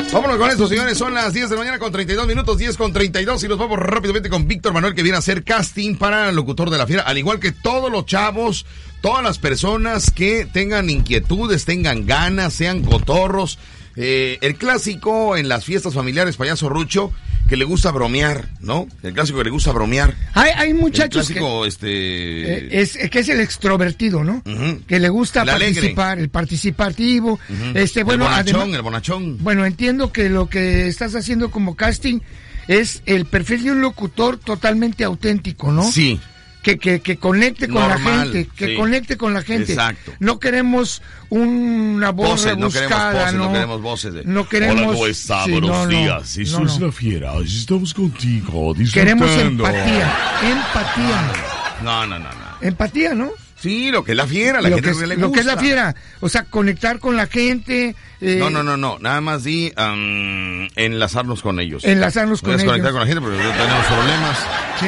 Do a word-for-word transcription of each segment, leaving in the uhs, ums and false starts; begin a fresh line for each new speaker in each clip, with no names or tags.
Vámonos con esto, señores. Son las diez de la mañana con treinta y dos minutos, diez con treinta y dos, y nos vamos rápidamente con Víctor Manuel, que viene a hacer casting para el locutor de La Fiera, al igual que todos los chavos, todas las personas que tengan inquietudes, tengan ganas, sean cotorros. Eh, el clásico en las fiestas familiares, payaso Rucho, que le gusta bromear, ¿no? El clásico que le gusta bromear.
Hay, hay muchachos
el clásico,
que,
este...
eh, es, que es el extrovertido, ¿no? Uh-huh. Que le gusta el participar, alegre. El participativo. Uh-huh. Este, bueno,
el bonachón,
además,
el bonachón.
Bueno, entiendo que lo que estás haciendo como casting es el perfil de un locutor totalmente auténtico, ¿no?
Sí.
Que, que, que conecte con
Normal,
la gente, que
sí.
conecte con la gente.
Exacto.
No queremos una voz
Voces,
rebuscada,
no queremos voces,
no,
no queremos voces de...
no queremos...
Hola, ¿cómo está?
Sí,
Buenos
no, no,
días. Eso
no, no.
es La Fiera. Estamos contigo, disfrutando.
Queremos empatía, empatía.
No, no, no, no.
Empatía, ¿no?
Sí, lo que es La Fiera, la
lo
gente
que es,
le gusta.
Lo que es La Fiera, o sea, conectar con la gente. Eh,
no, no, no, no, nada más di um, enlazarnos con ellos.
Enlazarnos con ellos.
Desconectar con la gente porque tenemos problemas.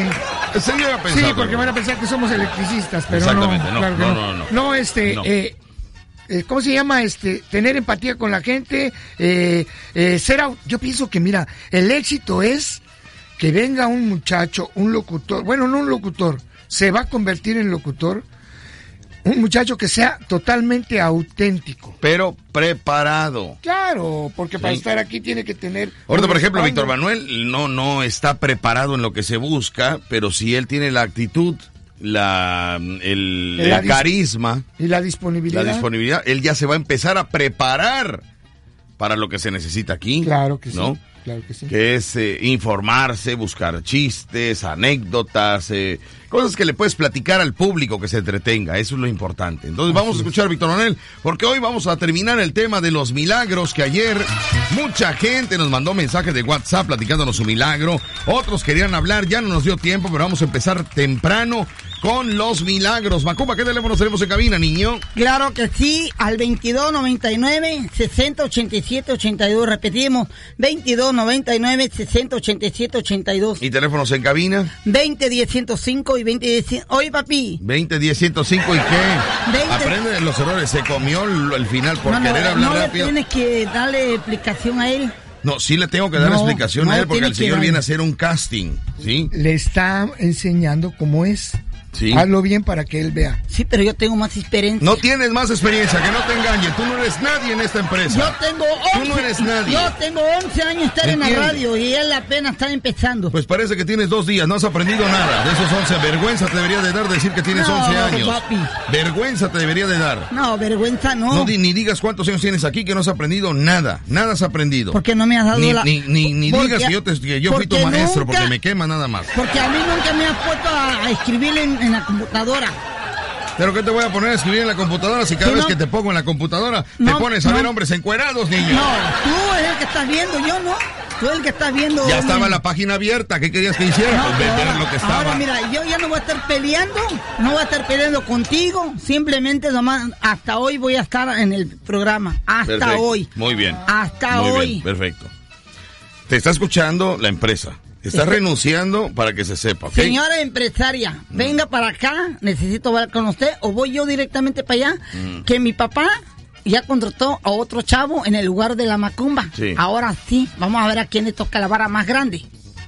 Sí.
Se llega a pensar,
sí, porque
pero...
van a pensar que somos electricistas, pero
exactamente,
no.
no,
Claro
no,
no,
no, no, no.
No, este,
no.
Eh, eh, ¿cómo se llama? Este, tener empatía con la gente, eh, eh, ser, yo pienso que, mira, el éxito es que venga un muchacho, un locutor, bueno, no un locutor, se va a convertir en locutor, un muchacho que sea totalmente auténtico.
Pero preparado.
Claro, porque para
sí.
estar aquí tiene que tener...
Ahorita, por ejemplo, Víctor Manuel no, no está preparado en lo que se busca, pero si él tiene la actitud, la, el,
la
el carisma...
Y la disponibilidad.
La disponibilidad, él ya se va a empezar a preparar para lo que se necesita aquí.
Claro que
¿no?
sí. Claro que sí.
Que es eh, informarse, buscar chistes, anécdotas, eh, cosas que le puedes platicar al público que se entretenga. Eso es lo importante. Entonces vamos a escuchar a Víctor Manuel, porque hoy vamos a terminar el tema de los milagros, que ayer mucha gente nos mandó mensajes de WhatsApp platicándonos su milagro. Otros querían hablar, ya no nos dio tiempo, pero vamos a empezar temprano con los milagros. Macumba, ¿qué teléfono tenemos en cabina, niño?
Claro que sí, al veintidós noventa y nueve, sesenta ochenta y siete ochenta y dos. Repetimos, veintidós noventa y nueve, sesenta ochenta y siete ochenta y dos.
¿Y teléfonos en cabina?
veinte diez ciento cinco y veinte diez... Oye, papi.
veinte diez ciento cinco, ¿y qué?
veinte...
Aprende de los errores, se comió el, el final por
no,
querer
no,
hablar
no
rápido.
No le tienes que darle explicación a él.
No, sí le tengo que dar
no,
explicación
no
a él, porque el señor
dar.
viene a hacer un casting, ¿sí?
Le está enseñando cómo es.
Sí.
Hazlo bien para que él vea.
Sí, pero yo tengo más experiencia.
No tienes más experiencia, que no te engañes. Tú no eres nadie en esta empresa.
Yo tengo once,
Tú no eres nadie.
Yo tengo once años de estar en la radio y él apenas está empezando.
Pues parece que tienes dos días, no has aprendido nada. De esos once, vergüenza te debería de dar decir que tienes
no,
once años.
Papi.
Vergüenza te debería de dar.
No, vergüenza no.
No, ni digas cuántos años tienes aquí, que no has aprendido nada. Nada has aprendido.
Porque no me has dado
ni,
la...
Ni, ni, ni
porque,
digas que yo, te, que yo fui tu maestro, nunca, porque me quema nada más.
Porque a mí nunca me has puesto a, a escribir en, en la computadora.
¿Pero qué te voy a poner a escribir en la computadora si cada
sí,
vez
no,
que te pongo en la computadora
no,
te pones a
no,
ver hombres encuerados, niño?
No, tú eres el que estás viendo, yo no. Tú eres el que estás viendo.
Ya estaba la página abierta, ¿qué querías que hiciera?
No,
pues ver,
ahora,
ver lo que estaba.
Ahora mira, yo ya no voy a estar peleando, no voy a estar peleando contigo, simplemente nomás hasta hoy voy a estar en el programa, hasta
perfecto,
hoy.
Muy bien.
Hasta
muy
hoy.
Bien, perfecto. Te está escuchando la empresa. Estás
Este...
renunciando para que se sepa, ¿ok?
Señora empresaria, mm. venga para acá, necesito hablar con usted, o voy yo directamente para allá, mm. que mi papá ya contrató a otro chavo en el lugar de la macumba.
Sí.
Ahora sí, vamos a ver a quién le toca la vara más grande.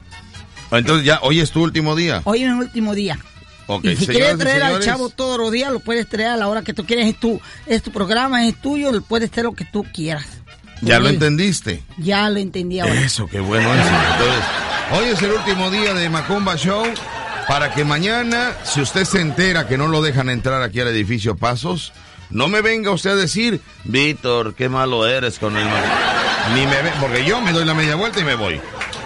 Entonces ya, hoy es tu último día.
Hoy es el último día.
Okay.
Y si
Señoras
quieres traer
y
al
señores,
chavo todos los días, lo puedes traer a la hora que tú quieras, es tu, es tu programa, es tuyo, puedes hacer lo que tú quieras.
¿Ya lo entendiste?
Ya lo entendí ahora.
Eso, qué bueno eso. Entonces, hoy es el último día de Macumba Show, para que mañana, si usted se entera que no lo dejan entrar aquí al edificio Pasos, no me venga usted a decir, Víctor, qué malo eres con el... Ni me ve, porque yo me doy la media vuelta y me voy.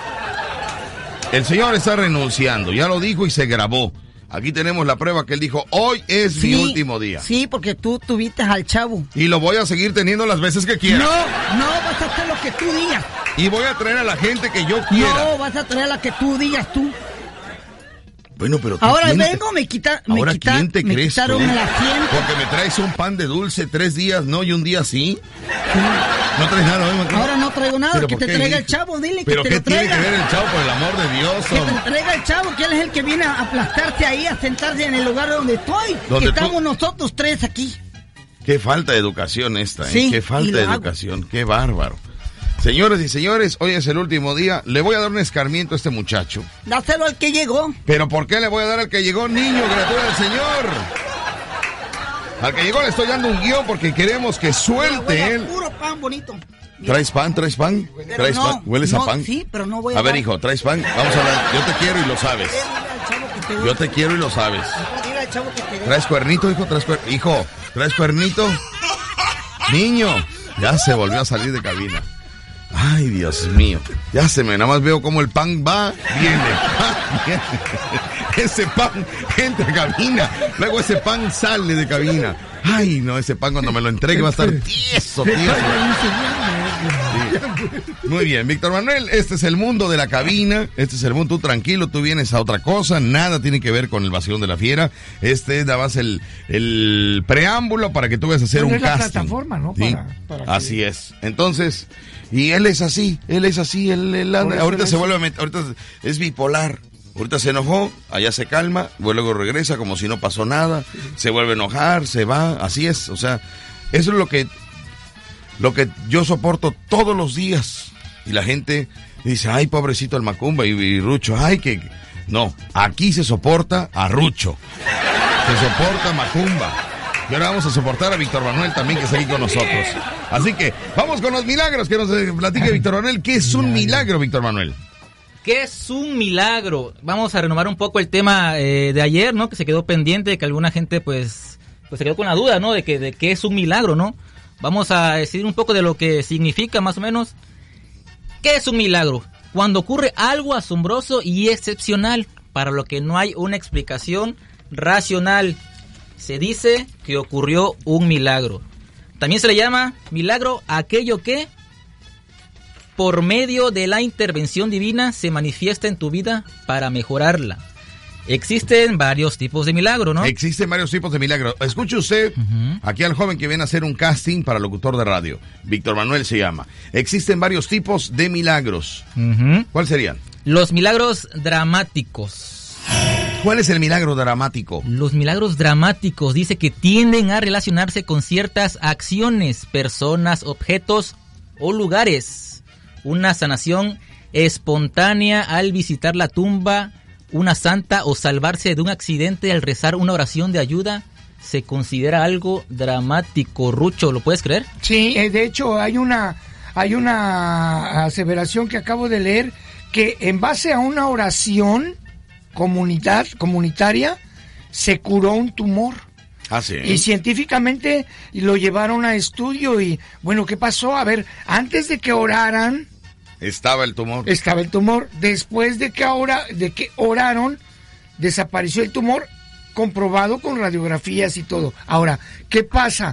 El señor está renunciando, ya lo dijo y se grabó. Aquí tenemos la prueba que él dijo, hoy es sí, mi último día.
Sí, porque tú tuviste al chavo.
Y lo voy a seguir teniendo las veces que quiera.
No, no, vas a hacer lo que tú digas.
Y voy a traer a la gente que yo quiera.
No, vas a traer a la que tú digas tú.
Bueno, pero
ahora
¿quién
vengo,
te...
me, quita, me,
ahora,
quita,
¿quién te
me
crees
quitaron
tú?
el asiento.
Porque me traes un pan de dulce tres días, no, y un día sí. sí. No traes nada, ¿no?
Ahora no traigo nada, que te traiga el chavo, dile que te lo traiga.
¿Pero qué tiene que ver el chavo, por el amor de Dios?
Que te traiga el chavo, que él es el que viene a aplastarte ahí, a sentarse en el lugar donde estoy. Que estamos tú... nosotros tres aquí.
Qué falta de educación esta, ¿eh?
Sí,
qué falta de educación, hago. Qué bárbaro. Señores y señores, hoy es el último día. Le voy a dar un escarmiento a este muchacho.
Dáselo al que llegó.
¿Pero por qué le voy a dar al que llegó, niño, criatura del Señor? Al que llegó le estoy dando un guión porque queremos que suelte él.
Puro pan bonito. Mira.
¿Traes pan? ¿Traes pan?
Pero
¿Traes
no,
pan? ¿Hueles
no,
a pan?
Sí, pero no voy a...
A ver, dar. Hijo, ¿traes pan? Vamos a hablar. Yo te quiero y lo sabes. Yo te quiero y lo sabes. ¿Traes cuernito, hijo? ¿Traes cuer... Hijo, ¿traes cuernito? Niño, ya se volvió a salir de cabina. Ay, Dios mío. Ya se me, nada más veo cómo el pan va, viene, va, viene. Ese pan entra a cabina, luego ese pan sale de cabina. Ay, no, ese pan cuando me lo entregue va a estar tieso, tieso. Sí. Muy bien, Víctor Manuel, este es el mundo de la cabina, este es el mundo, tú tranquilo, tú vienes a otra cosa, nada tiene que ver con el vacilón de la fiera, este es nada más el, el preámbulo para que tú vayas a hacer
bueno,
un
es
casting.
La plataforma, ¿no?
¿Sí?
Para, para que...
Así es, entonces, y él es así, él es así, él, él anda, ahorita se vuelve a meter, ahorita es bipolar. Ahorita se enojó, allá se calma, luego regresa como si no pasó nada, se vuelve a enojar, se va, así es, o sea, eso es lo que, lo que yo soporto todos los días. Y la gente dice, ay, pobrecito el Macumba y, y Rucho, ay, que... No, aquí se soporta a Rucho, se soporta a Macumba. Y ahora vamos a soportar a Víctor Manuel también, que está aquí con nosotros. Así que, vamos con los milagros, que nos platique Víctor Manuel. ¿Qué es un milagro, Víctor Manuel?
¿Qué es un milagro? Vamos a renovar un poco el tema eh, de ayer, ¿no? Que se quedó pendiente, de que alguna gente, pues, pues se quedó con la duda, ¿no? De que de qué es un milagro, ¿no? Vamos a decir un poco de lo que significa, más o menos. ¿Qué es un milagro? Cuando ocurre algo asombroso y excepcional, para lo que no hay una explicación racional. Se dice que ocurrió un milagro. También se le llama milagro a aquello que, por medio de la intervención divina, se manifiesta en tu vida para mejorarla. Existen varios tipos de milagro, ¿no?
Existen varios tipos de milagro. Escuche usted, uh-huh. aquí al joven que viene a hacer un casting para locutor de radio. Víctor Manuel se llama. Existen varios tipos de milagros.
Uh-huh.
¿Cuáles serían?
Los milagros dramáticos.
¿Cuál es el milagro dramático?
Los milagros dramáticos dice que tienden a relacionarse con ciertas acciones, personas, objetos o lugares. Una sanación espontánea al visitar la tumba, una santa o salvarse de un accidente al rezar una oración de ayuda, se considera algo dramático. Rucho, ¿lo puedes creer?
Sí, de hecho hay una, hay una aseveración que acabo de leer que en base a una oración comunidad, comunitaria se curó un tumor.
Ah, sí.
Y científicamente lo llevaron a estudio y, bueno, ¿qué pasó? A ver, antes de que oraran...
Estaba el tumor.
Estaba el tumor. Después de que, ahora, de que oraron, desapareció el tumor, comprobado con radiografías y todo. Ahora, ¿qué pasa?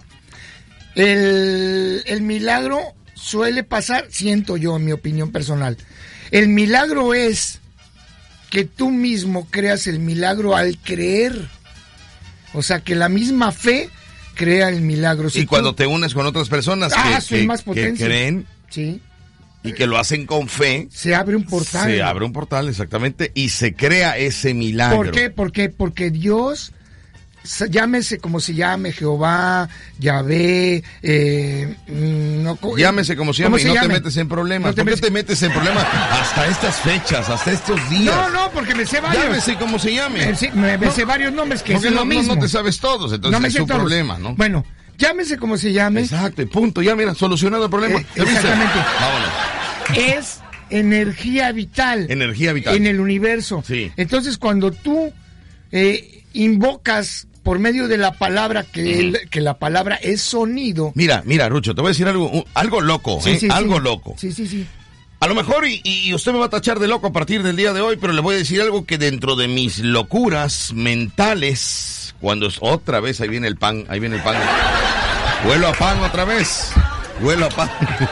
El, el milagro suele pasar, siento yo, en mi opinión personal. El milagro es que tú mismo creas el milagro al creer. O sea, que la misma fe crea el milagro. Si
y
tú...
cuando te unes con otras personas
ah,
que, que,
más
que creen
sí.
y que lo hacen con fe,
se abre un portal.
Se abre un portal, exactamente, y se crea ese milagro.
¿Por qué? ¿Por qué? Porque Dios, llámese como se llame, Jehová, Yahvé, eh, no,
llámese como se llame y no
llame?
te metes en problemas. No te ¿Por metes... qué te metes en problemas hasta estas fechas, hasta estos días?
No, no, porque me sé varios.
Llámese como se llame.
Me, me, me no, sé varios nombres que es
no,
lo mismo.
No, no te sabes todos, entonces no es su problema, ¿no?
Bueno, llámese como se llame.
Exacto, y punto, ya mira, solucionado el problema.
Eh, exactamente.
Vámonos.
Es energía vital.
Energía vital.
En el universo.
Sí.
Entonces, cuando tú eh, invocas por medio de la palabra, que, uh-huh. el, que la palabra es sonido.
Mira, mira, Rucho, te voy a decir algo, un, algo loco,
sí,
¿eh?
sí,
algo
sí.
loco.
Sí, sí, sí.
A lo mejor, y, y usted me va a tachar de loco a partir del día de hoy, pero le voy a decir algo que dentro de mis locuras mentales, cuando es otra vez, ahí viene el pan, ahí viene el pan. Huelo a pan otra vez. Huelo a pan.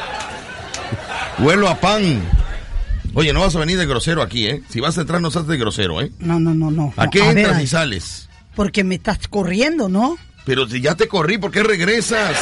Huelo a pan. Oye, no vas a venir de grosero aquí, ¿eh? Si vas a entrar, no sales de grosero, ¿eh?
No, no, no, no.
¿A qué
no, a
entras
ver,
y sales?
Porque me estás corriendo, ¿no?
Pero si ya te corrí, ¿por qué regresas?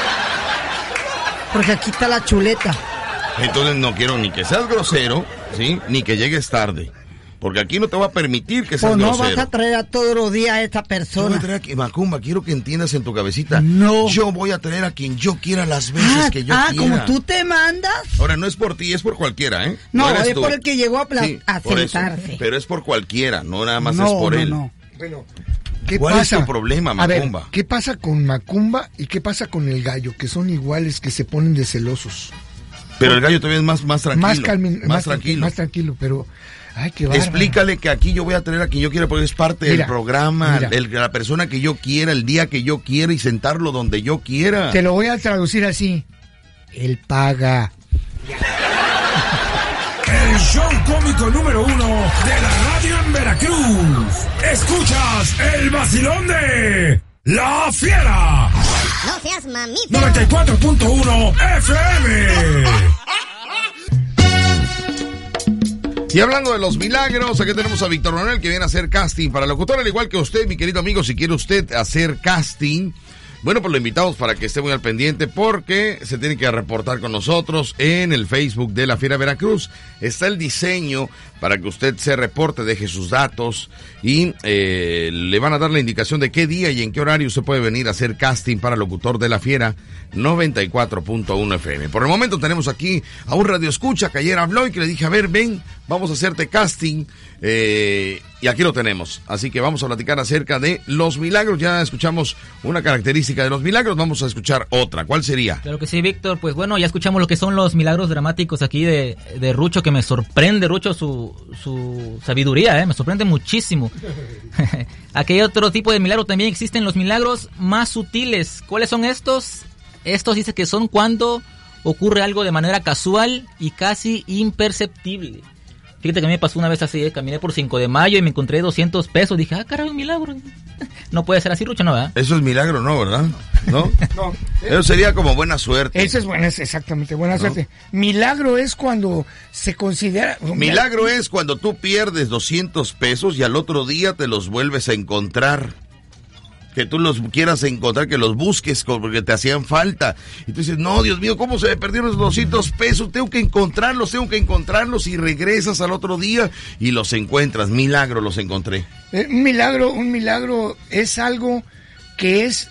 Porque aquí está la chuleta.
Entonces no quiero ni que seas grosero, ¿sí? Ni que llegues tarde. Porque aquí no te va a permitir que seas
Pues no
grosero.
vas a traer a todos los días a esta
Yo voy
persona.
a traer aquí, Macumba, quiero que entiendas en tu cabecita.
No.
Yo voy a traer a quien yo quiera las veces
Ah,
que yo
ah,
quiera.
como tú te mandas.
Ahora, no es por ti, es por cualquiera, ¿eh?
No,
eres
es
tú.
por el que llegó a, pla-
Sí,
a
por eso.
sentarse.
Pero es por cualquiera, no nada más
no,
es por
no,
él.
no.
Bueno, ¿qué
¿Cuál
pasa?
es tu problema,
A ver,
Macumba?
¿qué pasa con Macumba y qué pasa con el gallo? Que son iguales, que se ponen de celosos.
Pero el gallo todavía es más, más tranquilo.
Más, calmi-
más,
más
tranquilo.
Más tranquilo, pero... Ay, qué bárbaro.
Explícale que aquí yo voy a traer a quien yo quiera porque es parte
Mira,
del programa,
mira.
el- la persona que yo quiera, el día que yo quiera y sentarlo donde yo quiera.
Te lo voy a traducir así. Él paga.
El show cómico número uno de la radio en Veracruz. Escuchas el vacilón de La Fiera.
No seas mamífero.
noventa y cuatro punto uno F M.
Y hablando de los milagros, aquí tenemos a Víctor Manuel que viene a hacer casting para locutor, al igual que usted, mi querido amigo. Si quiere usted hacer casting, bueno, pues lo invitamos para que esté muy al pendiente porque se tiene que reportar con nosotros en el Facebook de La Fiera Veracruz. Está el diseño para que usted se reporte, deje sus datos y eh, le van a dar la indicación de qué día y en qué horario usted puede venir a hacer casting para locutor de La Fiera noventa y cuatro punto uno F M. Por el momento tenemos aquí a un radioescucha que ayer habló y que le dije, a ver, ven, vamos a hacerte casting. Eh, y aquí lo tenemos. Así que vamos a platicar acerca de los milagros. Ya escuchamos una característica de los milagros, vamos a escuchar otra. ¿Cuál sería?
Claro que sí, Víctor. Pues bueno, ya escuchamos lo que son los milagros dramáticos aquí de, de Rucho, que me sorprende, Rucho, su, su sabiduría, ¿eh? Me sorprende muchísimo. Aquí hay otro tipo de milagro, también existen los milagros más sutiles. ¿Cuáles son estos? Estos dice que son cuando ocurre algo de manera casual y casi imperceptible. Fíjate que a mí me pasó una vez así, ¿eh? Caminé por cinco de mayo y me encontré doscientos pesos. Dije, ah, caray, un milagro. No puede ser así, Rucho, ¿no? ¿verdad?
Eso es milagro, ¿no? ¿Verdad? ¿No?
No.
Eso sería como buena suerte.
Eso es buena, es exactamente, buena suerte. Milagro es cuando se considera...
Milagro es cuando tú pierdes doscientos pesos y al otro día te los vuelves a encontrar. Que tú los quieras encontrar, que los busques porque te hacían falta. Y tú dices, no, Dios mío, ¿cómo se me perdieron los doscientos pesos? Tengo que encontrarlos, tengo que encontrarlos. Y regresas al otro día y los encuentras. Milagro, los encontré.
Eh, Un milagro, un milagro es algo que es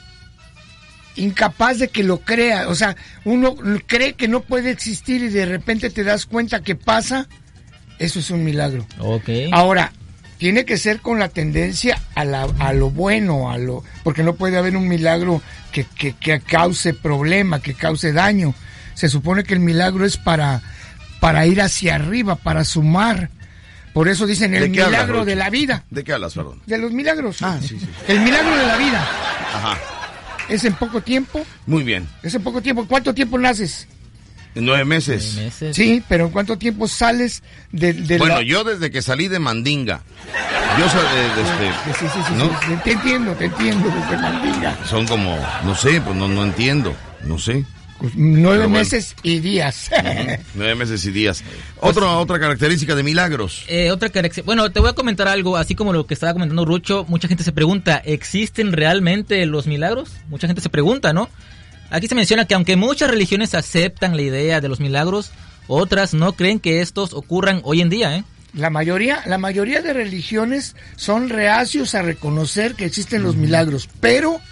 incapaz de que lo crea. O sea, uno cree que no puede existir y de repente te das cuenta que pasa. Eso es un milagro.
Ok.
Ahora, tiene que ser con la tendencia a, la, a lo bueno, a lo porque no puede haber un milagro que, que, que cause problema, que cause daño. Se supone que el milagro es para, para ir hacia arriba, para sumar. Por eso dicen el
¿De qué hablas,
milagro
Rucho?
de la vida.
¿De qué hablas, perdón?
De los milagros.
Ah, sí, sí.
El milagro de la vida.
Ajá.
Es en poco tiempo.
Muy bien.
Es en poco tiempo. ¿Cuánto tiempo naces?
En nueve meses.
Nueve meses.
Sí, pero ¿en cuánto tiempo sales de, de
Bueno,
la...
yo desde que salí de Mandinga. Yo soy de, de este,
Sí, sí, sí,
¿no?
sí, sí, te entiendo, te entiendo desde Mandinga.
Son como, no sé, pues no, no entiendo. No sé.
Pues nueve
Pero bueno.
meses y días.
Nueve meses y días. Otra, otra característica de milagros.
Eh, otra característica. Bueno, te voy a comentar algo, así como lo que estaba comentando Rucho. Mucha gente se pregunta, ¿existen realmente los milagros? Mucha gente se pregunta, ¿no? Aquí se menciona que aunque muchas religiones aceptan la idea de los milagros, otras no creen que estos ocurran hoy en día, ¿eh?
La mayoría, la mayoría de religiones son reacios a reconocer que existen los milagros, pero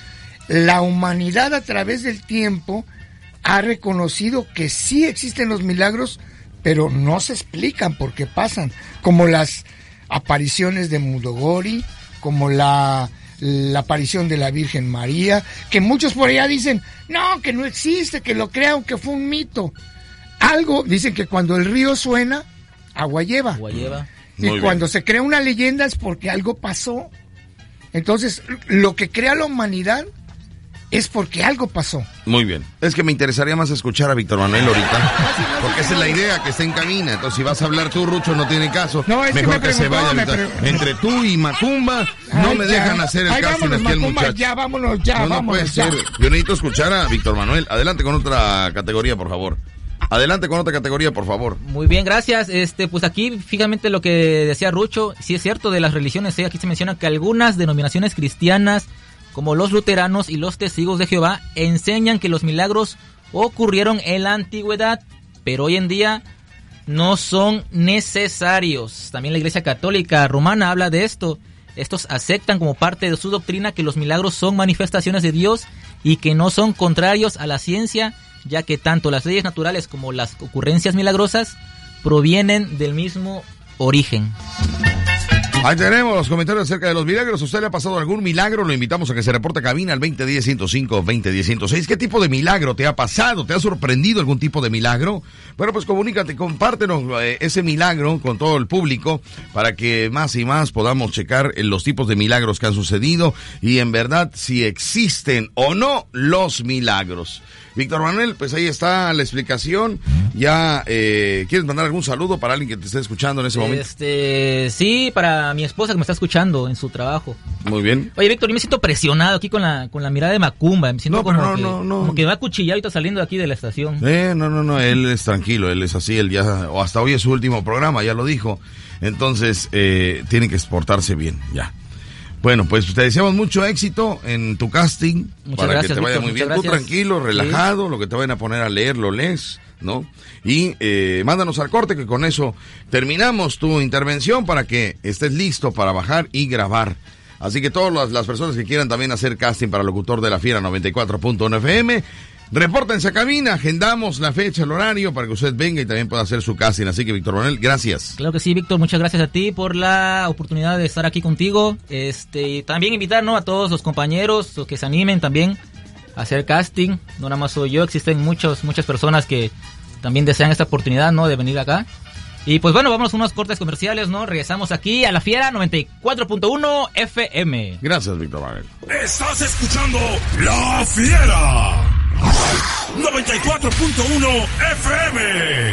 la humanidad a través del tiempo ha reconocido que sí existen los milagros, pero no se explican por qué pasan, como las apariciones de Mudogori, como la, la aparición de la Virgen María, que muchos por allá dicen, no, que no existe, que lo crean, que fue un mito. Algo, dicen que cuando el río suena, agua lleva.
Agua lleva.
Y
Muy bien.
cuando se crea una leyenda es porque algo pasó. Entonces, lo que crea la humanidad es porque algo pasó.
Muy bien. Es que me interesaría más escuchar a Víctor Manuel ahorita. Porque esa es la idea, que esté en cabina. Entonces, si vas a hablar tú, Rucho, no tiene caso.
No, es que
Mejor
me
que, se
preguntó,
vaya
me
ahorita.
pre-
Entre tú y Macumba, no
Ay,
me
ya.
dejan hacer el
Ay,
casting
vámonos,
aquí al
Macumba,
muchacho.
ya, vámonos, ya,
no, no
vámonos,
puede
ya.
ser. Yo necesito escuchar a Víctor Manuel. Adelante con otra categoría, por favor. Adelante con otra categoría, por favor.
Muy bien, gracias. Este, pues aquí, fíjate lo que decía Rucho, sí es cierto de las religiones, ¿eh? Aquí se menciona que algunas denominaciones cristianas, como los luteranos y los testigos de Jehová, enseñan que los milagros ocurrieron en la antigüedad, pero hoy en día no son necesarios. También la Iglesia Católica Romana habla de esto. Estos aceptan como parte de su doctrina que los milagros son manifestaciones de Dios y que no son contrarios a la ciencia, ya que tanto las leyes naturales como las ocurrencias milagrosas provienen del mismo origen.
Ahí tenemos los comentarios acerca de los milagros. ¿A usted le ha pasado algún milagro? Lo invitamos a que se reporte a cabina al veinte diez, ciento cinco, veinte diez, ciento seis. ¿Qué tipo de milagro te ha pasado? ¿Te ha sorprendido algún tipo de milagro? Bueno, pues comunícate, compártenos eh, ese milagro con todo el público para que más y más podamos checar eh, los tipos de milagros que han sucedido y en verdad si existen o no los milagros. Víctor Manuel, pues ahí está la explicación. Ya, eh, ¿quieres mandar algún saludo para alguien que te esté escuchando en ese momento?
Este, sí, para mi esposa que me está escuchando en su trabajo.
Muy bien.
Oye, Víctor, yo me siento presionado aquí con la con la mirada de Macumba. Me siento
No,
como,
pero no,
que,
no, no.
como que me va a cuchillar ahorita saliendo de aquí de la estación.
Eh, no, no, no, él es tranquilo, él es así, él ya, o hasta hoy es su último programa, ya lo dijo. Entonces, eh, tiene que exportarse bien, ya. Bueno, pues te deseamos mucho éxito en tu casting.
Muchas
para
gracias,
que te vaya
Víctor,
muy bien.
muchas
Tú
gracias.
tranquilo, relajado,
Sí.
lo que te vayan a poner a leer, lo lees, ¿no? Y eh, mándanos al corte, que con eso terminamos tu intervención para que estés listo para bajar y grabar. Así que todas las, las personas que quieran también hacer casting para locutor de la Fiera noventa y cuatro punto uno F M, repórtense a cabina, agendamos la fecha, el horario para que usted venga y también pueda hacer su casting. Así que, Víctor Manuel, gracias.
Claro que sí, Víctor, muchas gracias a ti por la oportunidad de estar aquí contigo. Este, también invitar, ¿no?, a todos los compañeros los que se animen también a hacer casting. No nada más soy yo, existen muchos, muchas personas que también desean esta oportunidad, ¿no?, de venir acá. Y pues bueno, vamos a unos cortes comerciales, ¿no? Regresamos aquí a la Fiera noventa y cuatro punto uno F M.
Gracias, Víctor Manuel.
Estás escuchando La Fiera noventa y cuatro punto uno F M.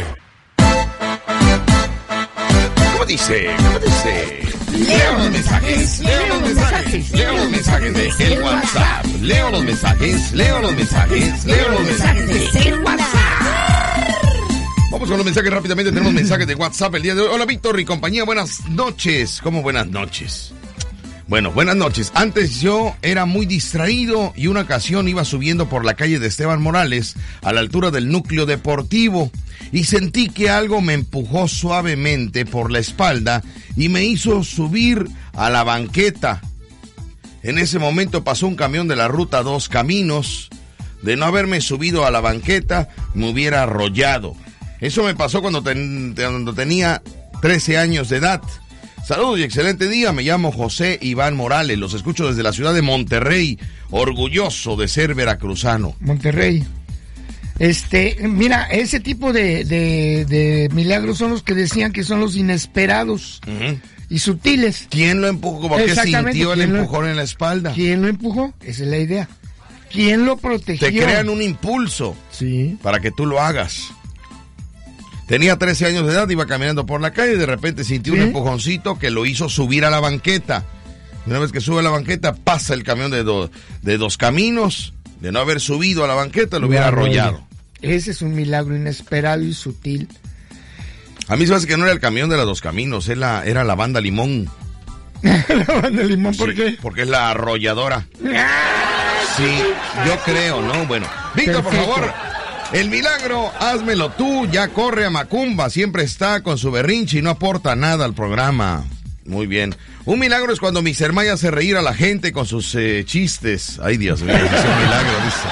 ¿Cómo dice? ¿Cómo dice? Leo los mensajes, leo los mensajes, leo los mensajes de el WhatsApp. Leo los mensajes, leo los mensajes, leo los mensajes de el WhatsApp. Vamos con los mensajes rápidamente. Tenemos mensajes de WhatsApp el día de hoy. Hola, Víctor y compañía, buenas noches. ¿Cómo buenas noches? Bueno, buenas noches. Antes yo era muy distraído y una ocasión iba subiendo por la calle de Esteban Morales a la altura del núcleo deportivo y sentí que algo me empujó suavemente por la espalda y me hizo subir a la banqueta. En ese momento pasó un camión de la ruta Dos Caminos. De no haberme subido a la banqueta, me hubiera arrollado. Eso me pasó cuando, ten, cuando tenía trece años de edad. Saludos y excelente día, me llamo José Iván Morales, los escucho desde la ciudad de Monterrey, orgulloso de ser veracruzano.
Monterrey. Este, mira, ese tipo de, de, de milagros son los que decían que son los inesperados
Uh-huh.
y sutiles.
¿Quién lo empujó? ¿Por qué
Exactamente,
sintió el
¿quién lo-
empujón en la espalda?
¿Quién lo empujó? Esa es la idea. ¿Quién lo protegió?
Te crean un impulso
Sí.
para que tú lo hagas. Tenía trece años de edad, iba caminando por la calle y de repente sintió
¿Sí?
un empujoncito que lo hizo subir a la banqueta. Una vez que sube a la banqueta, pasa el camión de, do- de Dos Caminos. De no haber subido a la banqueta, lo hubiera arrollado.
Ese es un milagro inesperado y sutil.
A mí se me hace que no era el camión de las Dos Caminos, era la, era la banda Limón.
La banda Limón, ¿por
Sí,
qué?
porque es la arrolladora. Sí, yo creo, ¿no? Bueno, Víctor, por
Perfecto.
favor, el milagro, házmelo tú, ya corre a Macumba, siempre está con su berrinche y no aporta nada al programa. Muy bien. Un milagro es cuando Mister Maya hace reír a la gente con sus eh, chistes. Ay, Dios mío, es un milagro, dice.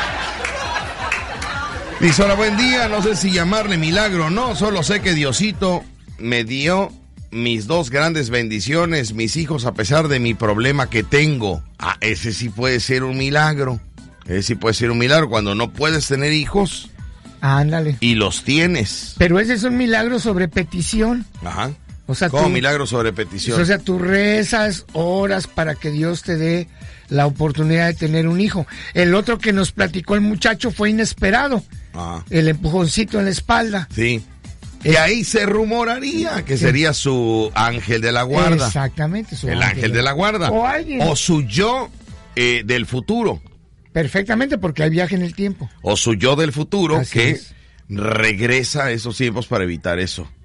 Dice, hola, buen día, no sé si llamarle milagro o no, solo sé que Diosito me dio mis dos grandes bendiciones, mis hijos, a pesar de mi problema que tengo. Ah, ese sí puede ser un milagro. Ese sí puede ser un milagro cuando no puedes tener hijos
Ándale.
y los tienes.
Pero ese es un milagro sobre petición.
Ajá.
O sea,
Como
tú-
milagro sobre petición.
O sea, tú rezas horas para que Dios te dé la oportunidad de tener un hijo. El otro que nos platicó el muchacho fue inesperado.
Ajá.
El empujoncito en la espalda.
Sí. Y ahí se rumoraría que sería su ángel de la guarda.
Exactamente. su
El ángel de la guarda.
O alguien.
O su yo eh, del futuro.
Perfectamente, porque hay viaje en el tiempo.
O su yo del futuro
Así
que
es.
regresa a esos tiempos para evitar eso.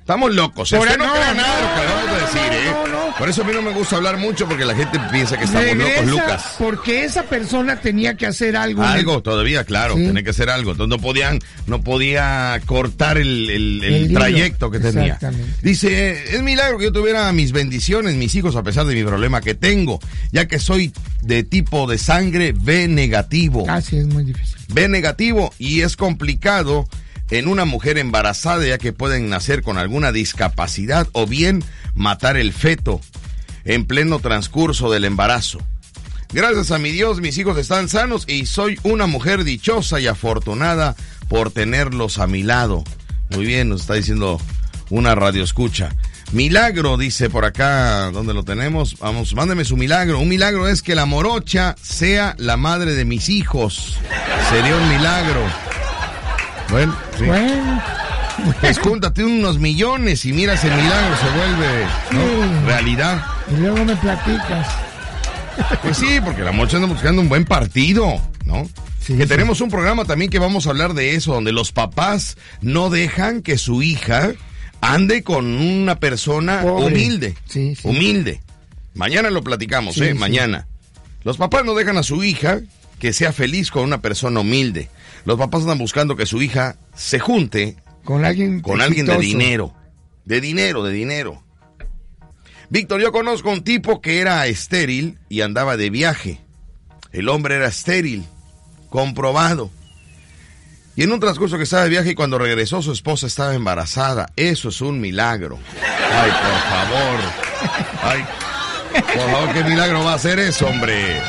Estamos locos. ¿eh?
Por
Usted no,
no,
crea nada de lo
no,
que acabamos de decir, ¿eh?
no, no.
Por eso a mí no me gusta hablar mucho porque la gente piensa que estamos
Regresa,
locos, Lucas.
Porque esa persona tenía que hacer algo.
Algo
el...
todavía, claro,
Sí.
tenía que hacer algo. Entonces no podían, no podía cortar el, el, el
El hilo.
trayecto que tenía.
Exactamente.
Dice, es milagro que yo tuviera mis bendiciones, mis hijos, a pesar de mi problema que tengo, ya que soy de tipo de sangre B negativo.
Ah, sí, es muy difícil.
B negativo y es complicado en una mujer embarazada, ya que pueden nacer con alguna discapacidad o bien matar el feto en pleno transcurso del embarazo. Gracias a mi Dios, mis hijos están sanos y soy una mujer dichosa y afortunada por tenerlos a mi lado. Muy bien, nos está diciendo una radioescucha. Milagro, dice por acá, ¿dónde lo tenemos? Vamos, mándeme su milagro. Un milagro es que la morocha sea la madre de mis hijos. Sería un milagro. Bueno, sí.
Bueno,
Pues júntate unos millones y mira, ese milagro se vuelve, ¿no?
Sí.
Realidad.
y luego me platicas.
Pues sí, porque la mocha anda buscando un buen partido, ¿no?
Sí,
que
sí.
tenemos un programa también que vamos a hablar de eso, donde los papás no dejan que su hija ande con una persona
Pobre.
humilde.
Sí, sí.
Humilde. Mañana lo platicamos,
Sí,
¿eh?
sí.
Mañana. Los papás no dejan a su hija que sea feliz con una persona humilde. Los papás andan buscando que su hija se junte
Con alguien
con alguien de
exitoso.
dinero. De dinero, de dinero. Víctor, yo conozco un tipo que era estéril y andaba de viaje. El hombre era estéril, comprobado. Y en un transcurso que estaba de viaje y cuando regresó su esposa estaba embarazada. Eso es un milagro. Ay, por favor. Ay, por favor, ¿qué milagro va a ser eso, hombre?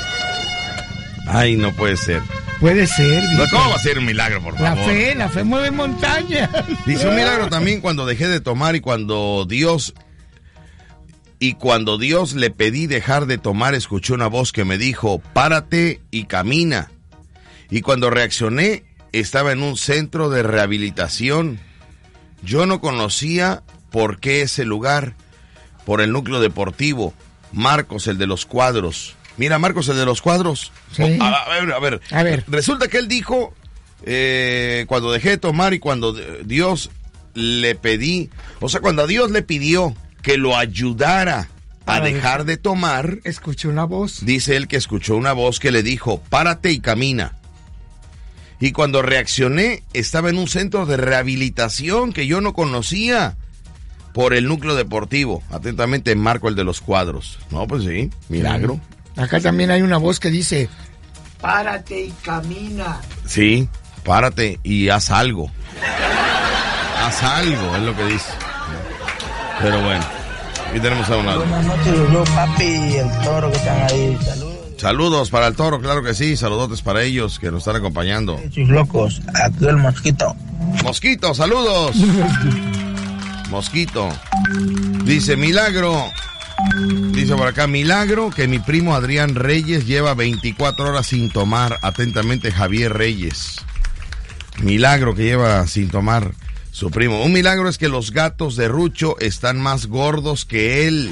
Ay, no puede ser.
Puede ser.
No,
Víctor.
¿cómo va a ser un milagro, por
La
favor?
fe, la fe mueve montañas.
Dice un milagro también cuando dejé de tomar y cuando Dios y cuando Dios le pedí dejar de tomar, escuché una voz que me dijo, párate y camina. Y cuando reaccioné, estaba en un centro de rehabilitación. Yo no conocía por qué ese lugar, por el núcleo deportivo. Marcos, el de los cuadros. Mira, Marcos, el de los cuadros.
Sí.
Oh, a, a ver, a ver.
A ver.
Resulta que él dijo, eh, cuando dejé de tomar y cuando Dios le pedí, o sea, cuando a Dios le pidió que lo ayudara a
Para
dejar de tomar,
Escuché una voz.
dice él que escuchó una voz que le dijo, párate y camina. Y cuando reaccioné, estaba en un centro de rehabilitación que yo no conocía por el núcleo deportivo. Atentamente, Marco, el de los cuadros. No, pues sí, milagro.
Acá también hay una voz que dice, párate y camina.
Sí, párate y haz algo. Haz algo, es lo que dice. Pero bueno, aquí tenemos a un lado.
Buenas noches, yo, papi, y el toro que están ahí. Saludos.
Saludos para el toro, claro que sí. Saludotes para ellos que nos están acompañando.
Sus locos, aquí el mosquito.
Mosquito, saludos. Mosquito. Dice Milagro. Dice por acá, milagro que mi primo Adrián Reyes lleva veinticuatro horas sin tomar. Atentamente, Javier Reyes. Milagro que lleva sin tomar su primo. Un milagro es que los gatos de Rucho están más gordos que él.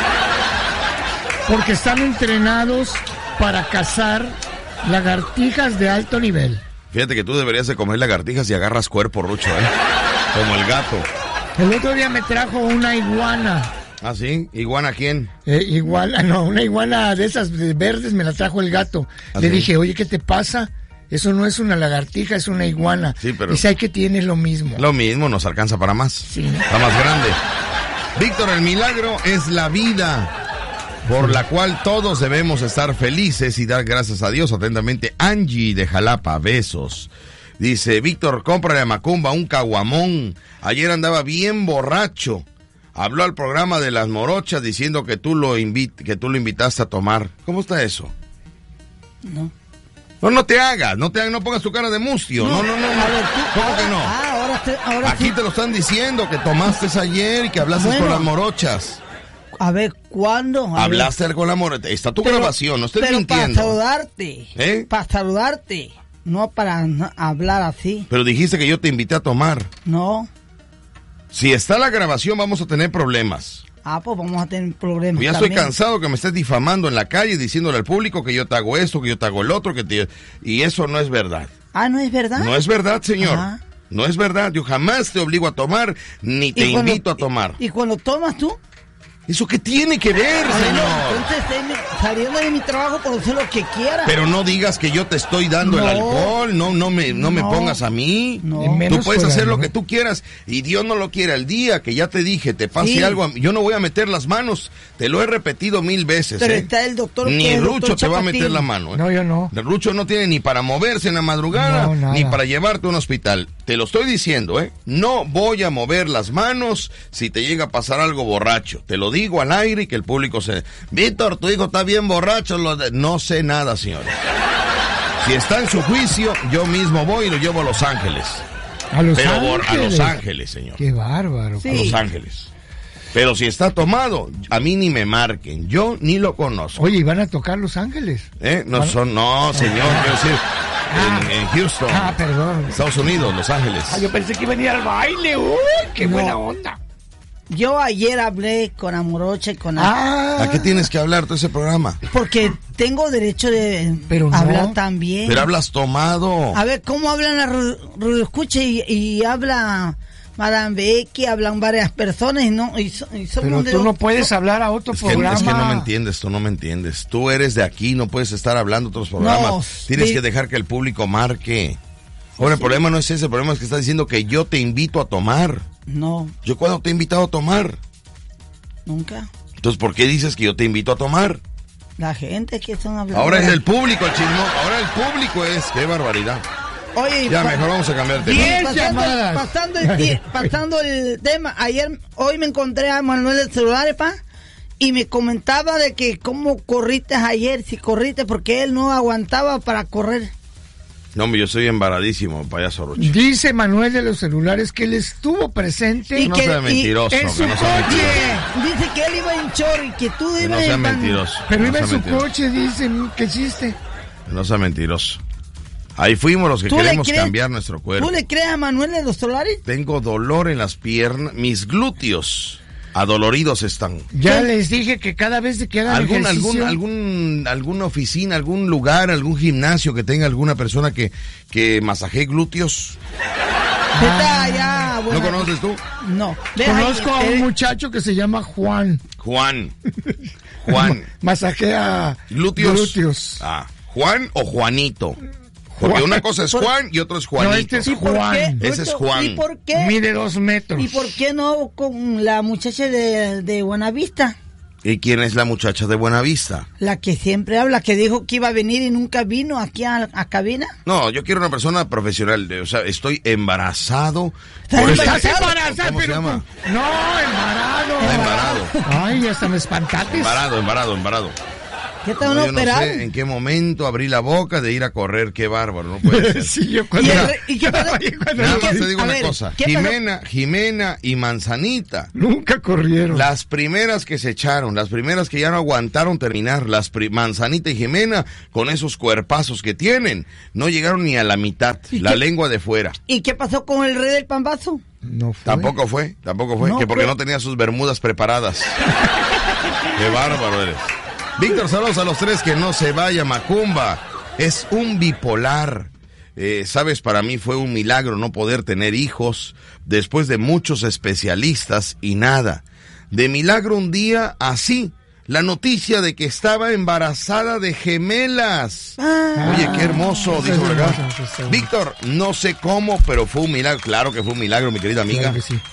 Porque están entrenados para cazar lagartijas de alto nivel.
Fíjate que tú deberías de comer lagartijas y agarras cuerpo, Rucho, ¿eh? Como el gato.
El otro día me trajo una iguana.
¿Ah, sí? ¿Iguana quién?
Eh, iguana, no, una iguana de esas verdes me la trajo el gato.
¿Ah,
Le
sí?
dije, oye, ¿qué te pasa? Eso no es una lagartija, es una iguana.
Sí, pero-
Dice, ay, que tienes lo mismo.
Lo mismo, nos alcanza para más.
Sí.
Está más grande. Víctor, el milagro es la vida por la cual todos debemos estar felices y dar gracias a Dios. Atentamente, Angie de Jalapa, besos. Dice, Víctor, cómprale a Macumba un caguamón. Ayer andaba bien borracho. Habló al programa de las morochas diciendo que tú lo invit que tú lo invitaste a tomar. ¿Cómo está eso?
No.
No, no te hagas, no te hagas, no pongas tu cara de mustio. No, no, no, no.
A ver, tú-
¿Cómo
ahora-
que no?
Ah, ahora, te- ahora
Aquí
sí.
te lo están diciendo, que tomaste ayer y que hablaste
Bueno.
con las morochas.
A ver, ¿cuándo? A ver.
Hablaste con la morocha. Está tu
Pero-
grabación, no estoy
pero
mintiendo.
para saludarte.
¿Eh?
Para saludarte. No para no- hablar así.
Pero dijiste que yo te invité a tomar.
No.
Si está la grabación, vamos a tener problemas.
Ah, pues vamos a tener problemas.
Ya estoy
también.
cansado que me estés difamando en la calle, diciéndole al público que yo te hago esto, que yo te hago el otro, que te... y eso no es verdad.
Ah, ¿no es verdad?
No es verdad, señor.
Ajá.
No es verdad, yo jamás te obligo a tomar, ni te
cuando,
invito a tomar.
¿Y, y cuando tomas tú?
¿Eso qué tiene que ver,
Bueno,
señor?
entonces estoy saliendo de mi trabajo por hacer lo que quiera.
Pero no digas que yo te estoy dando
No.
el alcohol, no, no me, no, me
No.
pongas a mí.
No.
Y
Tú
menos
puedes
fuera,
hacer lo
¿no?
que tú quieras y Dios no lo quiere. El día que ya te dije, te pase
Sí.
algo, a mí, yo no voy a meter las manos. Te lo he repetido mil veces.
Pero
¿eh?
está el doctor.
Ni
el
Rucho
doctor
te va a
Chapatín.
meter la mano. ¿eh?
No, yo no.
El Rucho no tiene ni para moverse en la madrugada,
No, nada.
ni para llevarte a un hospital. Te lo estoy diciendo, ¿eh? No voy a mover las manos si te llega a pasar algo borracho. Te lo digo al aire y que el público se... Víctor, tu hijo está bien borracho. Lo de... No sé nada, señores. Si está en su juicio, yo mismo voy y lo llevo a Los Ángeles.
A Los
Pero
Ángeles.
bor- a Los Ángeles, señor.
Qué bárbaro.
Sí.
A Los Ángeles. Pero si está tomado, a mí ni me marquen. Yo ni lo conozco.
Oye, ¿y van a tocar Los Ángeles?
¿Eh? No son... No, señor, quiero decir... En, en Houston.
Ah, perdón.
Estados Unidos, Los Ángeles.
Ah, yo pensé que iba a venir al baile. Uy, qué
No.
buena onda.
Yo ayer hablé con Amorocha y con...
Ah,
¿A qué tienes que hablar todo ese programa?
Porque tengo derecho de
Pero no.
hablar también.
Pero hablas tomado.
A ver, ¿cómo hablan la radio escucha y, y habla Madame Becky, hablan varias personas y no y, so- y somos
pero
de
tú
los-
no puedes hablar a otro
Es que,
programa.
es que no me entiendes, tú no me entiendes. Tú eres de aquí, no puedes estar hablando otros programas.
No,
Tienes
sí.
que dejar que el público marque. Ahora, el problema no es ese, el problema es que estás diciendo que yo te invito a tomar.
No,
¿Yo cuándo te he invitado a tomar?
nunca.
Entonces, ¿por qué dices que yo te invito a tomar?
La gente que están hablando.
Ahora es el público el chismo, ahora el público es, qué barbaridad.
Oye,
Ya,
pa-
mejor vamos a cambiar de tema.
Diez
pasando,
llamadas.
pasando el, tie- pasando el tema, ayer, hoy me encontré a Manuel del celular, pa, y me comentaba de que cómo corriste ayer, si corriste, porque él no aguantaba para correr.
No, hombre, yo soy embaradísimo, payaso Roche.
Dice Manuel de los celulares que él estuvo presente
Y
No
que-
sea
y-
mentiroso,
en
que
su
no sea
coche.
mentiroso.
Dice que él iba en chorro y que tú
Que
ibas
no sea
en pan-
mentiroso.
Pero
no
iba en
sea
su
mentiroso.
coche, dicen, ¿qué hiciste?
Que no sea mentiroso. Ahí fuimos los que
¿Tú le
queremos
crees-
cambiar nuestro cuerpo.
¿Tú le crees a Manuel de los celulares?
Tengo dolor en las piernas, mis glúteos adoloridos están.
Ya
¿Qué?
les dije que cada vez que hagan
¿Algún,
ejercicio...
algún, algún, alguna oficina, algún lugar, algún gimnasio que tenga alguna persona que, que masajee glúteos?
Vete allá,
¿No
buena-
conoces tú?
No. Ve ahí,
Conozco a
eh,
un muchacho que se llama Juan.
Juan. Juan.
Masajea
Glúteos.
glúteos.
Ah, ¿Juan o Juanito? Porque
Juan.
una cosa es Juan y otro es Juanito.
No, este es
¿Y por
Juan.
qué?
Ese es
Rucho,
Juan.
¿Y por qué?
Mide dos metros.
¿Y por qué no con la muchacha de, de Buenavista?
¿Y quién es la muchacha de Buenavista?
La que siempre habla, que dijo que iba a venir y nunca vino aquí a, a cabina.
No, yo quiero una persona profesional. O sea, estoy embarazado.
¿Estás
Por ese-
Estás
embarazado?
embarazada,
¿Cómo se
pero...
llama?
No, embarado.
Está embarado.
Ay, hasta me espantaste.
Embarado, embarado, embarado.
¿Qué te
No,
van a
yo no
operar?
sé en qué momento abrí la boca de ir a correr, qué bárbaro, no puede ser.
Sí, yo
¿Y,
cuando...
el re- y qué pasó?
Oye, cuando-
Nada
¿Y
más
qué-
te digo
a
una
ver,
cosa,
¿qué pasó?
Jimena, Jimena y Manzanita,
Nunca corrieron.
las primeras que se echaron, las primeras que ya no aguantaron terminar, las pri- Manzanita y Jimena, con esos cuerpazos que tienen, no llegaron ni a la mitad,
¿Y
la
qué?
lengua de fuera.
¿Y qué pasó con el rey del pambazo?
No fue.
Tampoco fue, tampoco fue,
No
que porque
fue.
no tenía sus bermudas preparadas. Qué bárbaro eres. Víctor, saludos a los tres, que no se vaya Macumba. Es un bipolar. Eh, Sabes, para mí fue un milagro no poder tener hijos después de muchos especialistas y nada. De milagro un día así, la noticia de que estaba embarazada de gemelas.
Ah,
Oye, qué hermoso,
eso
dijo
es
por acá.
hermoso, eso está bueno.
Víctor, no sé cómo, pero fue un milagro. Claro que fue un milagro, mi querida amiga.
Claro que sí.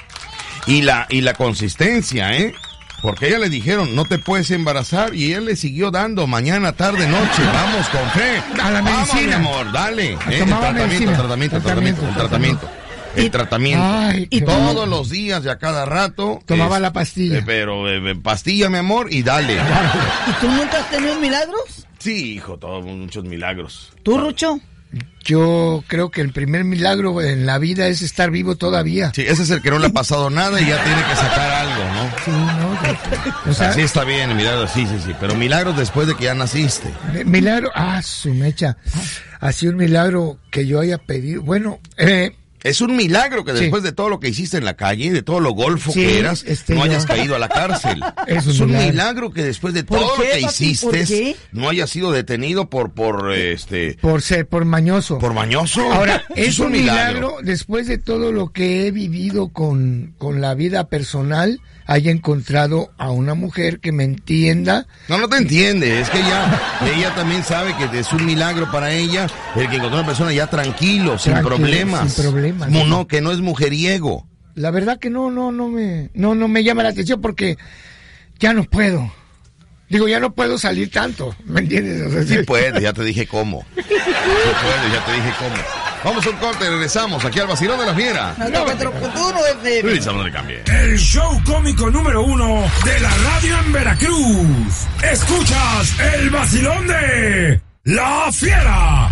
Y la, y la consistencia, ¿eh? Porque ella le dijeron, no te puedes embarazar, y él le siguió dando mañana, tarde, noche. Vamos con fe.
A la
Vamos,
medicina.
mi amor, dale. ¿eh? El
Tomaba
tratamiento,
medicina.
el tratamiento, el tratamiento, el tratamiento.
Y-
El tratamiento.
Ay,
y
qué
todos
bueno.
los días y a cada rato.
Tomaba
es-
la pastilla.
eh, pero eh, eh, pastilla, mi amor, y dale.
¿Y tú nunca has tenido milagros?
Sí, hijo, todos muchos milagros.
¿Tú, Rucho?
Yo creo que el primer milagro en la vida es estar vivo todavía.
Sí, ese es el que no le ha pasado nada y ya tiene que sacar algo, ¿no?
Sí, ¿no? O sea,
Sí está bien, milagros, sí, sí, sí, pero milagros después de que ya naciste.
milagro, ah, su mecha. Así un milagro que yo haya pedido. Bueno, eh,
Es un milagro que después
Sí.
de todo lo que hiciste en la calle, de todo lo golfo
Sí,
que eras,
este,
no
yo-
hayas caído a la cárcel.
Es
Es
un
un
milagro.
milagro que después de
¿Por
todo
qué,
lo que
papi?
hiciste,
¿Por qué?
no hayas sido detenido por, por, este,
Por ser, por mañoso.
por mañoso.
Ahora,
Eso
es un milagro, después de todo lo que he vivido con, con la vida personal, haya encontrado a una mujer que me entienda.
No, no te entiende, es que ella, ella también sabe que es un milagro para ella el que encontró una persona ya tranquilo, sin
Tranquilo,
problemas.
sin problemas.
Mo- No, que no es mujeriego.
La verdad que no, no, no me, no, no me llama la atención porque ya no puedo. Digo, ya no puedo salir tanto, ¿me entiendes? O sea,
Sí
sí.
puedes, ya te dije cómo. Sí puedes, ya te dije cómo. Vamos a un corte, regresamos aquí al vacilón de la fiera.
noventa y cuatro punto uno F M.
Luis, no le cambie.
El show cómico número uno de la radio en Veracruz. Escuchas el vacilón de La Fiera.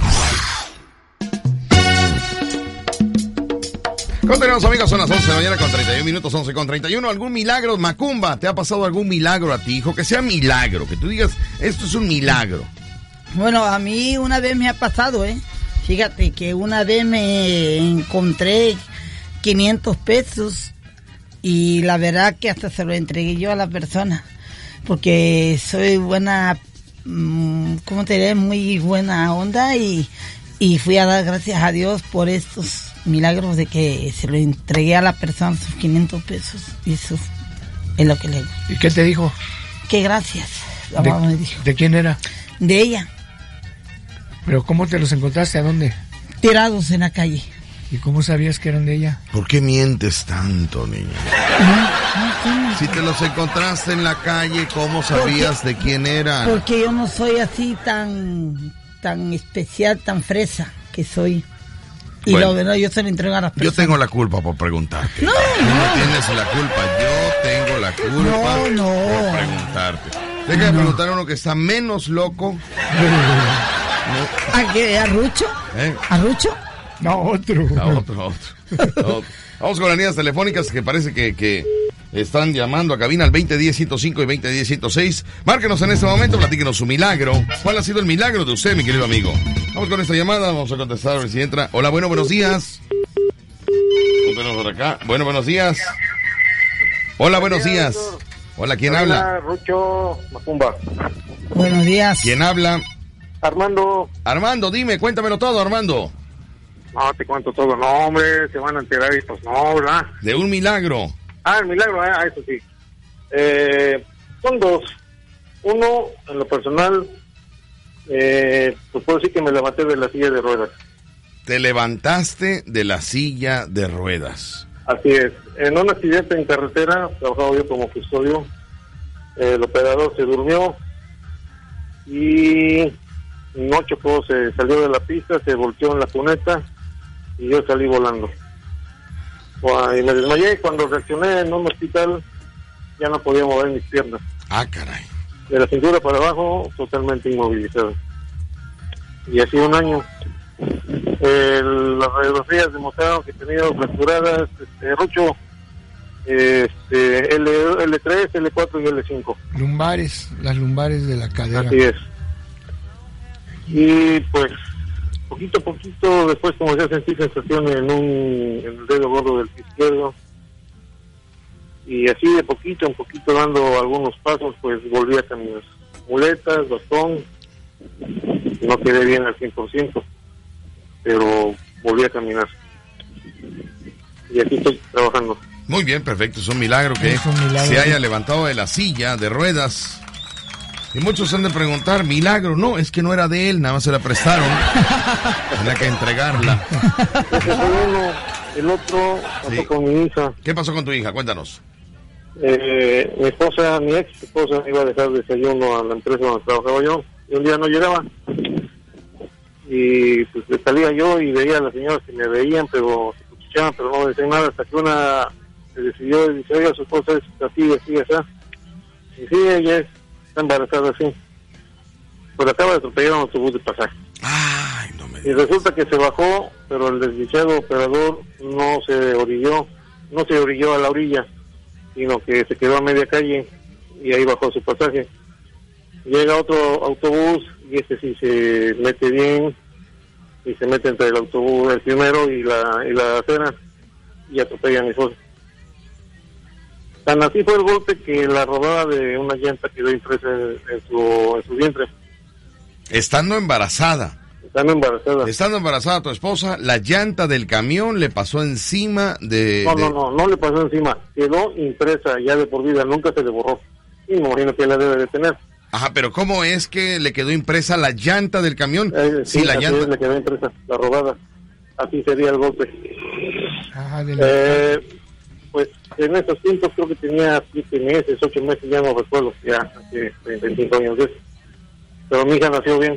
Continuamos, amigos, son las once de la mañana con treinta y uno minutos, once con treinta y uno. ¿Algún milagro, Macumba? ¿Te ha pasado algún milagro a ti, hijo? Que sea milagro, que tú digas, esto es un milagro.
Bueno, a mí una vez me ha pasado, ¿eh? Fíjate que una vez me encontré quinientos pesos y la verdad que hasta se lo entregué yo a la persona. Porque soy buena, mmm, ¿cómo te diré? Muy buena onda y, y fui a dar gracias a Dios por estos milagros de que se lo entregué a la persona sus quinientos pesos. Y eso es lo que le digo.
¿Y qué te dijo?
Que gracias, la
¿De,
mamá me dijo.
¿De quién era?
De ella,
¿Pero cómo te los encontraste? ¿A dónde?
tirados en la calle.
¿Y cómo sabías que eran de ella?
¿Por qué mientes tanto, niña? Si te los encontraste en la calle, ¿cómo sabías de quién eran?
Porque yo no soy así tan tan especial, tan fresa que soy. Y
Bueno.
lo verdad, yo se lo entrego a las
Yo
personas.
tengo la culpa por preguntarte.
No,
Tú no tienes la culpa, yo tengo la culpa
No, no.
por preguntarte. Deja de preguntar a uno que está menos loco.
¿A qué? ¿A Rucho?
¿Eh?
¿A Rucho?
No, otro.
A otro, a otro, a otro. Vamos con las líneas telefónicas que parece que, que están llamando a cabina al veinte diez ciento cinco y veinte diez ciento seis. Márquenos en este momento, platíquenos su milagro. ¿Cuál ha sido el milagro de usted, mi querido amigo? Vamos con esta llamada, vamos a contestar a ver si entra. Hola, bueno, buenos días. ¿Cómo tenemos por acá? Bueno, buenos días. Hola, buenos días. Hola, ¿quién habla?
Rucho Macumba.
Buenos días.
¿Quién habla?
Armando,
Armando, dime, cuéntamelo todo, Armando.
no te cuento todo, no hombre, se van a enterar y pues no, ¿verdad?
De un milagro.
Ah, el milagro, ah, eso sí. Eh, son dos. Uno, en lo personal, eh, pues puedo decir que me levanté de la silla de ruedas.
Te levantaste de la silla de ruedas.
Así es. En un accidente en carretera, trabajaba yo como custodio, el operador se durmió y no chocó, se salió de la pista, se volteó en la cuneta y yo salí volando. Y me desmayé. Cuando reaccioné en un hospital ya no podía mover mis piernas.
Ah, caray.
De la cintura para abajo, totalmente inmovilizado. Y así un año. El, las radiografías demostraron que tenía fracturadas, este, Rucho, este, L, L tres, L cuatro y L cinco.
Lumbares, las lumbares de la cadera.
Así es. Y pues, poquito a poquito, después como ya sentí sensación en un en el dedo gordo del pie izquierdo. Y así de poquito en poquito dando algunos pasos, pues volví a caminar. Muletas, bastón, no quedé bien al cien por ciento, pero volví a caminar. Y aquí estoy trabajando.
Muy bien, perfecto. Es un milagro que
Es un milagro.
se haya levantado de la silla de ruedas. Y muchos han de preguntar, milagro. No, es que no era de él, nada más se la prestaron. Tenía que entregarla.
Ese fue uno. El otro pasó
Sí.
con mi hija.
¿Qué pasó con tu hija? Cuéntanos.
Eh, mi esposa, mi ex esposa iba a dejar desayuno a la empresa donde trabajaba yo. Y un día no llegaba. Y pues le salía yo y veía a las señoras que me veían, pero se escuchaban, pero no decían nada. Hasta que una se decidió y dice, oiga, su esposa es así, así, así. Y sí, ella es, está embarazada así. Pues acaba de atropellar un autobús de pasaje.
Ay, no me
Y resulta que se bajó, pero el desdichado operador no se orilló, no se orilló a la orilla, sino que se quedó a media calle y ahí bajó su pasaje. Llega otro autobús y este sí se mete bien y se mete entre el autobús, el primero y la, y la acera, y atropella a mi esposa. Tan así fue el golpe que la rodada de una llanta quedó impresa en, en, su, en su vientre.
Estando embarazada.
Estando embarazada.
Estando embarazada tu esposa, la llanta del camión le pasó encima de...
No,
de...
no, no, no le pasó encima. Quedó impresa ya de por vida, nunca se le borró. Y me imagino que la debe de tener.
Ajá, pero ¿cómo es que le quedó impresa la llanta del camión?
Eh,
sí,
sí,
la
así
llanta...
es, le quedó impresa, la rodada. Así sería el golpe.
Ah, de la...
Eh, pues en esos tiempos creo que tenía siete meses, ocho meses, ya no recuerdo, ya hace treinta y cinco años de eso. Pero mi hija nació bien.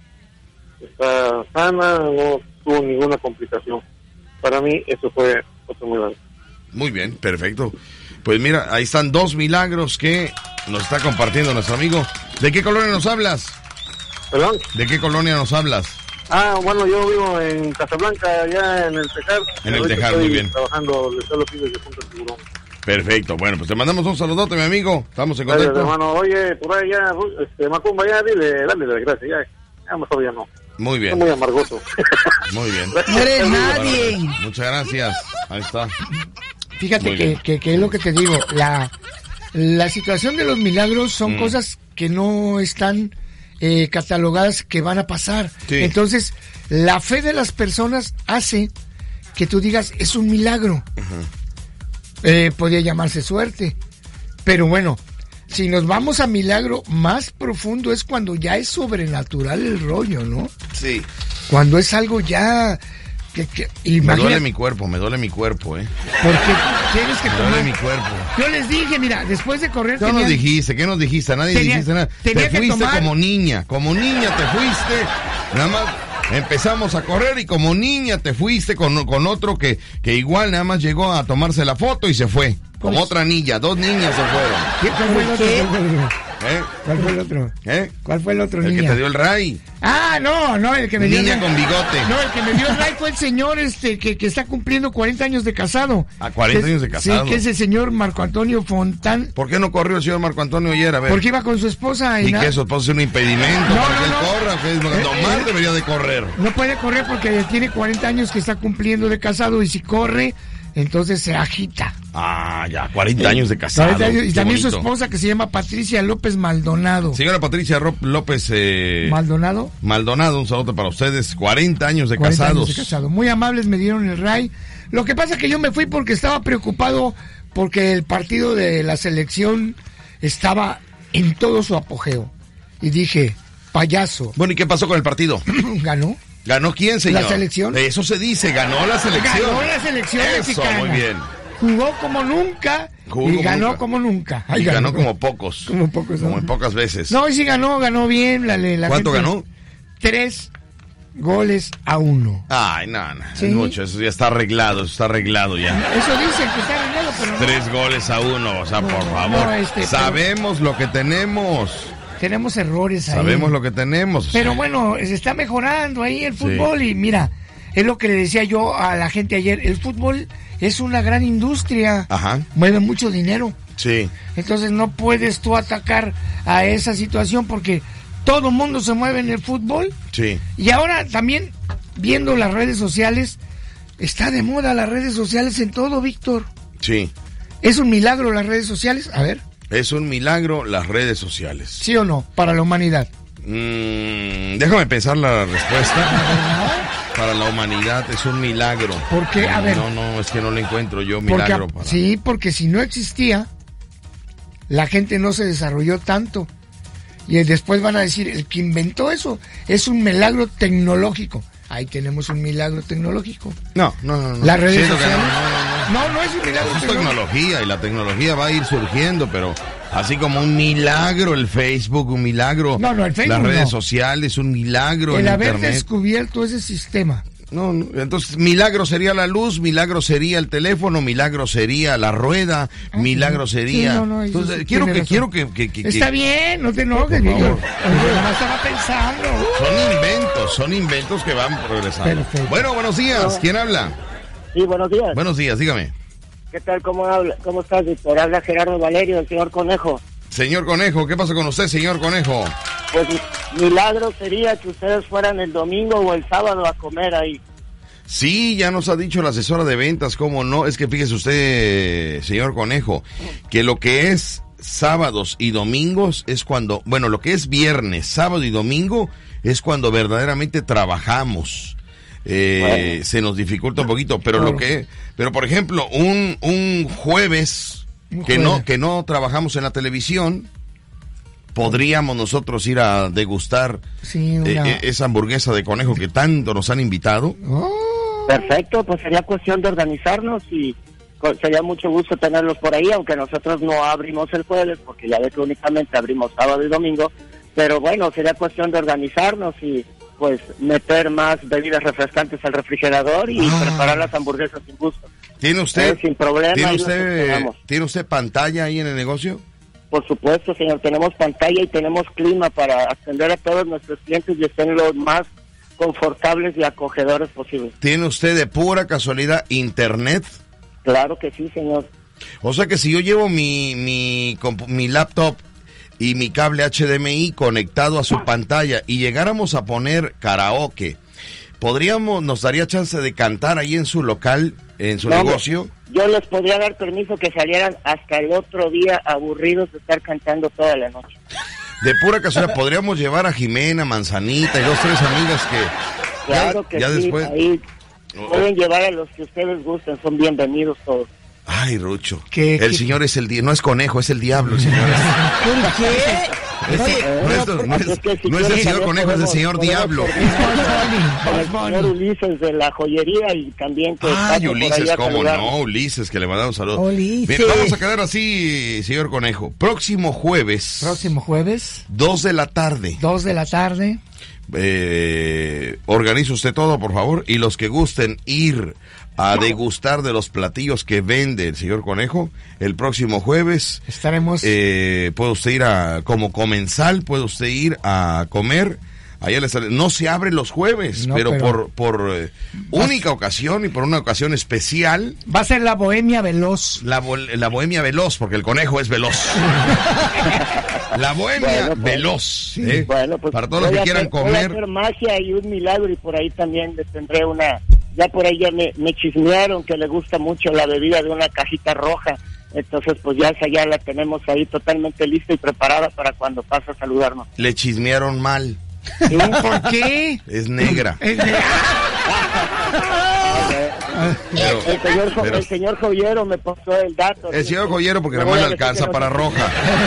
Está sana, no tuvo ninguna complicación. Para mí eso fue otro milagro.
Muy bien, perfecto. Pues mira, ahí están dos milagros que nos está compartiendo nuestro amigo. ¿De qué colonia nos hablas?
¿Perdón?
¿De qué colonia nos hablas?
Ah, bueno, yo vivo en Casablanca, allá en el Tejar.
En el
Ahorita
Tejar,
estoy
muy bien.
Trabajando de solo pibes de Punta Tiburón.
Perfecto, bueno, pues te mandamos un saludote, mi amigo. Estamos en
Gracias,
contacto.
hermano. Oye, por ahí ya, este, Macumba, ya dile, dale las gracias, ya, ya mejor ya no.
Muy bien.
Está muy amargoso.
Muy bien.
No eres nadie.
Muchas gracias. Ahí está.
Fíjate
Muy
que,
bien.
que, que es lo que te digo, la, la situación de los milagros son
Mm.
cosas que no están eh, catalogadas que van a pasar.
Sí.
Entonces, la fe de las personas hace que tú digas, es un milagro. Eh, podría llamarse suerte. Pero bueno, si nos vamos a milagro más profundo es cuando ya es sobrenatural el rollo, ¿no?
Sí.
Cuando es algo ya... Que, que,
Me
imagina-
duele mi cuerpo, me duele mi cuerpo, ¿eh?
Porque tienes que
Me
tomar...
duele mi cuerpo.
Yo les dije, mira, después de correr...
¿Qué nos
tenían-
dijiste? ¿Qué nos dijiste? A nadie
Tenía-
dijiste nada.
tenía
Te
que
fuiste
tomar-
como niña, como niña te fuiste. Nada más empezamos a correr y como niña te fuiste con, con otro que, que igual nada más llegó a tomarse la foto y se fue. Como
Pues-
otra niña, dos niñas se fueron.
¿Qué- ¿Cuál fue el otro?
¿Qué?
¿Cuál fue el otro?
¿Eh?
¿Cuál fue el otro?
¿Eh?
¿Cuál fue el otro,
El que
niña?
te dio el ray.
Ah, no, no, el que me dio...
Niña
el-
con bigote.
No, el que me dio el like fue el señor este que, que está cumpliendo cuarenta años de casado.
Ah, cuarenta
Que es-
años de casado.
Sí, que es el señor Marco Antonio Fontán,
¿Por qué no corrió el señor Marco Antonio ayer? A ver.
porque iba con su esposa y,
¿Y
nada-
que eso puede ser un impedimento
No,
para
no,
que él
no.
corra? Que es,
Eh,
nomás
eh.
debería de correr.
no puede correr porque tiene cuarenta años que está cumpliendo de casado y si corre, entonces se agita.
Ah, ya, cuarenta años de casado.
cuarenta años, y
Qué
también su
bonito.
esposa que se llama Patricia López Maldonado.
Señora Patricia Ro- López eh,
Maldonado.
Maldonado, un saludo para ustedes. cuarenta años de
cuarenta
casados.
años de casado. Muy amables, me dieron el ray. Lo que pasa es que yo me fui porque estaba preocupado porque el partido de la selección estaba en todo su apogeo. Y dije, payaso,
Bueno, ¿y qué pasó con el partido?
ganó.
¿Ganó quién, señor?
La selección.
Eso se dice, ganó la selección.
Ganó la selección
Eso,
mexicana.
muy bien.
Jugó como nunca
Jugó
y
como
ganó
nunca.
como nunca.
Y
Ay,
ganó como pocos.
Como pocos,
Como
¿no?
en pocas veces.
No, y sí ganó, ganó bien. La, la
¿Cuánto
gente-
ganó?
Tres goles a uno.
Ay, no, no.
Sí.
Es mucho. Eso ya está arreglado, eso está arreglado ya.
Eso dicen que está arreglado, pero no.
Tres goles a uno, o sea,
No,
por
no,
favor.
este, pero-
Sabemos lo que tenemos.
Tenemos errores ahí.
Sabemos lo que tenemos.
Pero bueno, se está mejorando ahí el fútbol y mira, es lo que le decía yo a la gente ayer, el fútbol es una gran industria,
Ajá.
mueve mucho dinero,
Sí.
entonces no puedes tú atacar a esa situación porque todo mundo se mueve en el fútbol
Sí.
y ahora también viendo las redes sociales, está de moda las redes sociales en todo, Víctor.
Sí.
¿Es un milagro las redes sociales? A ver,
Es un milagro las redes sociales.
¿sí o no? Para la humanidad.
Mm, déjame pensar la respuesta. Para la humanidad es un milagro.
¿Por qué? A ver.
No, no, es que no le encuentro yo
Porque,
milagro. Para...
sí, porque si no existía, la gente no se desarrolló tanto. Y después van a decir, el que inventó eso es un milagro tecnológico. Ahí tenemos un milagro tecnológico.
No, no, no. no.
Las redes
Siento que no,
sociales.
no, no, no.
No, no es un milagro
Es
tecnológico.
tecnología y la tecnología va a ir surgiendo, pero así como un milagro el Facebook, un milagro
No, no, el Facebook
las redes
no.
sociales, un milagro
El
el
haber
internet.
descubierto ese sistema.
No, no, entonces milagro sería la luz, milagro sería el teléfono, milagro sería la rueda, milagro sería.
Sí, no, no, eso
entonces
sí
quiero
tiene
que
razón.
quiero que, que- que-
Está
que-
bien, no te enojes,
Por
Víctor.
favor.
Yo nomás estaba pensando.
son inventos, son inventos que van progresando.
Perfecto.
Bueno, buenos días. ¿Quién habla?
Sí, buenos días.
Buenos días, dígame.
¿Qué tal? ¿Cómo, habla? ¿Cómo estás, Víctor? Habla Gerardo Valerio, el señor Conejo.
Señor Conejo, ¿qué pasa con usted, señor Conejo?
Pues milagro sería que ustedes fueran el domingo o el sábado a comer ahí.
Sí, ya nos ha dicho la asesora de ventas, cómo no, es que fíjese usted, señor Conejo, que lo que es sábados y domingos es cuando, bueno, lo que es viernes, sábado y domingo es cuando verdaderamente trabajamos. Eh, bueno. Se nos dificulta un poquito, pero claro. lo que, pero por ejemplo, un, un jueves un que jueves. no, que no trabajamos en la televisión, podríamos nosotros ir a degustar sí, una... eh, esa hamburguesa de conejo que tanto nos han invitado.
Oh. Perfecto, pues sería cuestión de organizarnos y sería mucho gusto tenerlos por ahí, aunque nosotros no abrimos el jueves, porque ya ves que únicamente abrimos sábado y domingo, pero bueno, sería cuestión de organizarnos y pues meter más bebidas refrescantes al refrigerador y ah. preparar las hamburguesas sin gusto.
¿Tiene usted,
eh, sin problema,
¿tiene usted, ¿tiene usted pantalla ahí en el negocio?
Por supuesto, señor, tenemos pantalla y tenemos clima para atender a todos nuestros clientes y estén los más confortables y acogedores posibles.
¿Tiene usted de pura casualidad internet?
Claro que sí, señor.
O sea que si yo llevo mi, mi, mi laptop y mi cable H D M I conectado a su pantalla y llegáramos a poner karaoke, ¿podríamos, nos daría chance de cantar ahí en su local, en su no, negocio?
Yo les podría dar permiso que salieran hasta el otro día aburridos de estar cantando toda la noche.
De pura casualidad, podríamos llevar a Jimena, Manzanita y dos, tres amigas que...
Claro que
ya
sí,
después...
ahí pueden llevar a los que ustedes gusten, son bienvenidos todos.
Ay, Rucho,
¿Qué,
el
qué?
señor es el diablo, no es conejo, es el diablo, el señor.
¿Por qué?
Este, no, es, no, es, no es el señor Conejo, es el señor Diablo.
El señor Ulises de la joyería y también que...
Ay, Ulises, cómo no, Ulises, que le mandamos un saludo. Bien, vamos a quedar así, señor Conejo. Próximo jueves.
Próximo jueves.
Dos de la tarde.
Dos de la tarde.
Eh, organiza usted todo, por favor, y los que gusten ir a degustar de los platillos que vende el señor Conejo, el próximo jueves
estaremos.
Eh, puede usted ir a, como comensal, puede usted ir a comer. Allá les sale, no se abre los jueves, no, pero, pero por, por eh, única a... ocasión y por una ocasión especial.
Va a ser la Bohemia Veloz.
La, la Bohemia Veloz, porque el conejo es veloz. La Bohemia bueno, pues, Veloz. ¿eh?
Bueno, pues
para todos los que
hacer,
quieran comer.
Voy a hacer magia y un milagro y por ahí también les tendré una... Ya por ahí ya me, me chismearon que le gusta mucho la bebida de una cajita roja. Entonces, pues ya esa ya la tenemos ahí totalmente lista y preparada para cuando pase a saludarnos.
Le chismearon mal.
¿Sí? ¿Por qué?
Es negra.
Es negra.
Pero, el, señor, pero, el señor Joyero me pasó el dato.
El señor Joyero porque nada más le alcanza para roja.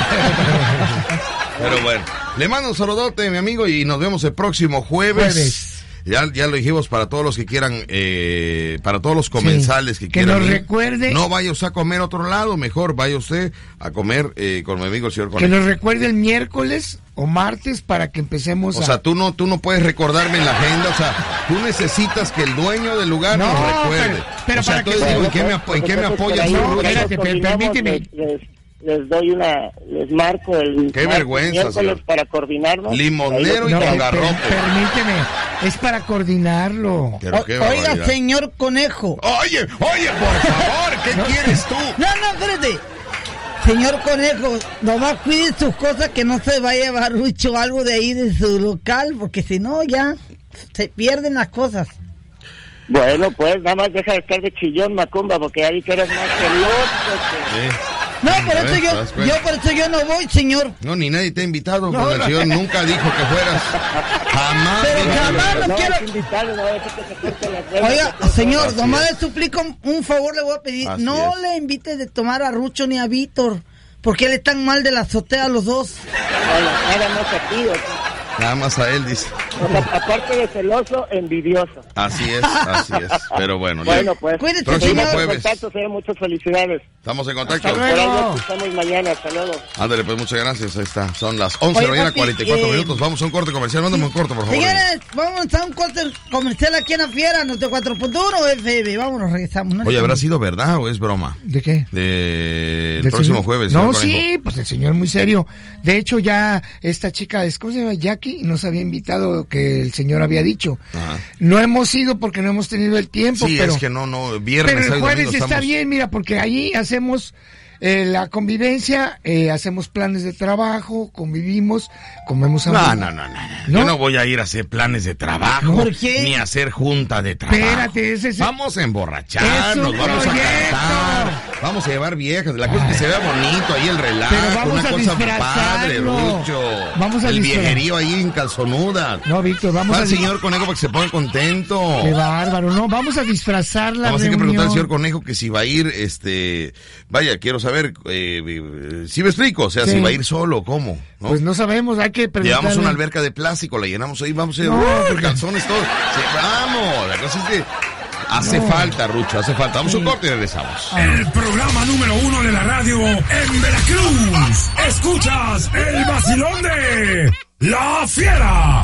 Pero bueno, le mando un saludote, mi amigo, y nos vemos el próximo jueves. Jueves. Ya, ya lo dijimos para todos los que quieran, eh, para todos los comensales sí, que, que quieran.
Que nos
ir.
recuerde.
No vaya usted a comer a otro lado, mejor vaya usted a comer eh, con mi amigo el señor Conejo.
Que nos recuerde el miércoles o martes para que empecemos
o a...
O
sea, tú no, tú no puedes recordarme en la agenda, o sea, tú necesitas que el dueño del lugar no, nos recuerde.
Pero, pero
o sea,
para que...
digo, ¿en qué me, en qué me apoyas?
No, espérate, permíteme.
Les, les doy una, les marco el...
Qué vergüenza, señor.
Para coordinarnos.
Limonero y
no,
con garrote.
Per, permíteme, es para coordinarlo.
O, oiga, señor Conejo.
Oye, oye, por favor, ¿qué no, quieres tú?
No, no, espérate. Señor Conejo, nomás cuide sus cosas, que no se va a llevar mucho algo de ahí de su local, porque si no ya se pierden las cosas.
Bueno, pues nada más deja de estar de chillón, Macumba, porque ahí que eres más que el
sí.
No, por eso yo, yo por eso yo no voy, señor.
No, ni nadie te ha invitado, no, porque el señor nunca dijo que fueras. Jamás.
Pero jamás lo
no,
quiero.
Invitarlo, no, que
Oiga, señor, nomás le suplico un favor, le voy a pedir. Así no es. Le invites de tomar a Rucho ni a Víctor, porque él están mal de la azotea los dos.
Nada más aquí,
nada más a él, dice.
O sea, aparte de celoso, envidioso.
Así es, así es. Pero bueno,
bueno pues,
cuídate,
próximo
señor.
jueves.
Contacto, señor, muchas felicidades.
Estamos en contacto.
Hasta luego.
Estamos mañana, hasta luego.
Ándale, pues muchas gracias. Ahí está. Son las once de la mañana, cuarenta y cuatro eh, minutos. Vamos a un corte comercial. Mándame sí. un corte, por favor.
Señores, vamos a un corte comercial aquí en la Fiera, noventa y cuatro punto uno F M. Vámonos, regresamos. ¿No?
Oye, ¿habrá sido verdad o es broma?
¿De qué?
De... El próximo
señor?
jueves.
No, sí, pues el señor muy serio. De hecho, ya esta chica, ¿cómo se llama? Jackie, nos había invitado que el señor había dicho. Ajá. No hemos ido porque no hemos tenido el tiempo.
Sí,
pero,
es que no, no, viernes.
Pero el jueves está
estamos...
bien, mira, porque allí hacemos eh, la convivencia, eh, hacemos planes de trabajo, convivimos, comemos
No,
hamburguesas.
no, no, no, no. Yo no voy a ir a hacer planes de trabajo.
¿Por qué?
Ni a hacer junta de trabajo.
Espérate, ese es...
Vamos a emborracharnos,
Es un
vamos
proyecto.
a cantar, vamos a llevar viejas. La cosa es que se vea bonito ahí el relajo,
Pero vamos
una
a
cosa padre,
disfrazarlo.
Rucho.
Vamos a
el
disfrazar.
viejerío ahí en calzonuda.
No, Víctor, vamos
Va
a...
el señor Conejo para que se ponga contento.
Qué bárbaro, no, vamos a disfrazar la
Vamos a tener que
reunión.
preguntar al señor Conejo que si va a ir, este, vaya, quiero saber, eh, eh, si me explico, o sea,
Sí.
si va a ir solo, ¿cómo? ¿no?
Pues no sabemos, hay que preguntarle.
Llevamos una alberca de plástico, la llenamos ahí, vamos a ir,
No,
uh,
porque-
calzones todos, sí, vamos, la cosa es que hace
No.
falta, Rucho, hace falta, vamos a un corte y regresamos.
El programa número uno de la radio en Veracruz. Escuchas el vacilón de La Fiera.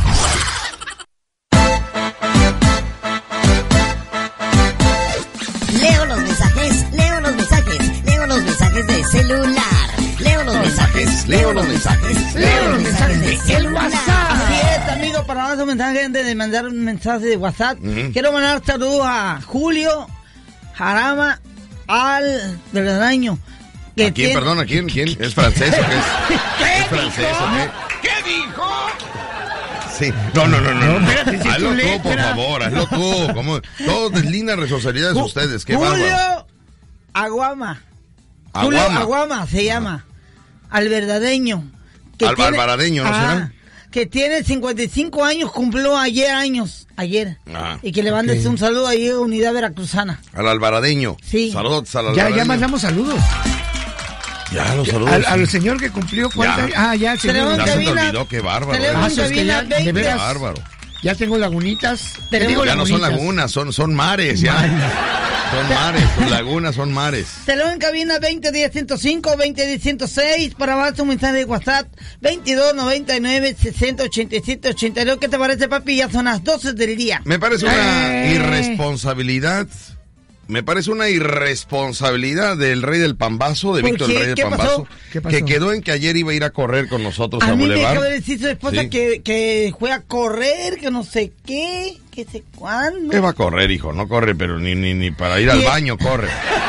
Leo los mensajes, leo los mensajes, leo los mensajes de celular. Leo los mensajes, leo los mensajes, leo los mensajes de celular.
Así es, amigo, para mandar un mensaje antes de mandar un mensaje de WhatsApp.
Ujú.
Quiero mandar saludos a Julio Jarama al Verdaño.
¿A quién,
tiene-
perdón, a quién? ¿Quién? ¿Es francés o qué es?
¿Qué
¿Es francés
dijo?
o qué? ¿Qué dijo? Sí, no, no, no, no,
No,
no.
espérate, si es
Hazlo
tu
tú, por
letra.
favor, hazlo tú. ¿Cómo? Todos deslindan responsabilidades
Ju-
ustedes, qué bárbaro.
Julio Aguama. Julio
Aguama.
Aguama se llama. Al Verdadeño.
Al Barbaradeño, ¿no será?
Que tiene cincuenta y cinco años, cumplió ayer años. Ayer.
Ah,
y que le mandes
ok.
un saludo ahí a Unidad Veracruzana.
Al albaradeño.
Sí.
Saludos al
Ya,
albaradeño.
ya mandamos saludos.
Ya, los saludos.
Al, al señor que cumplió cuántos
Ya.
años. Ah, ya,
Tenemos
señor.
Ya se te
cabina-
olvidó, qué bárbaro.
tenemos
¿eh?
Ah, eso es que ya,
cabina
de
veinte.
Qué
veras,
bárbaro.
ya tengo lagunitas. Te
Tenemos-
digo
Ya no son
lagunitas.
lagunas, son, son mares, ya. Son mares, tus lagunas son mares.
Teléfono en cabina veinte diez ciento cinco, veinte diez ciento seis para mandar un mensaje de WhatsApp veintidós noventa y nueve sesenta ochenta y siete ochenta y dos. ¿Qué te parece, papi? Ya son las doce del día.
Me parece una
Eh.
irresponsabilidad. Me parece una irresponsabilidad del rey del Pambazo, de
¿Por
Víctor
qué?
el rey del
¿Qué
Pambazo,
pasó?
¿Qué pasó?
que quedó en que ayer iba a ir a correr con nosotros a,
A mí me
Boulevard.
acaba de decir su esposa
Sí.
que, que fue a correr, que no sé qué, que sé cuándo.
¿Qué va a correr, hijo? No corre, pero ni, ni, ni para ir al
Y-
baño corre.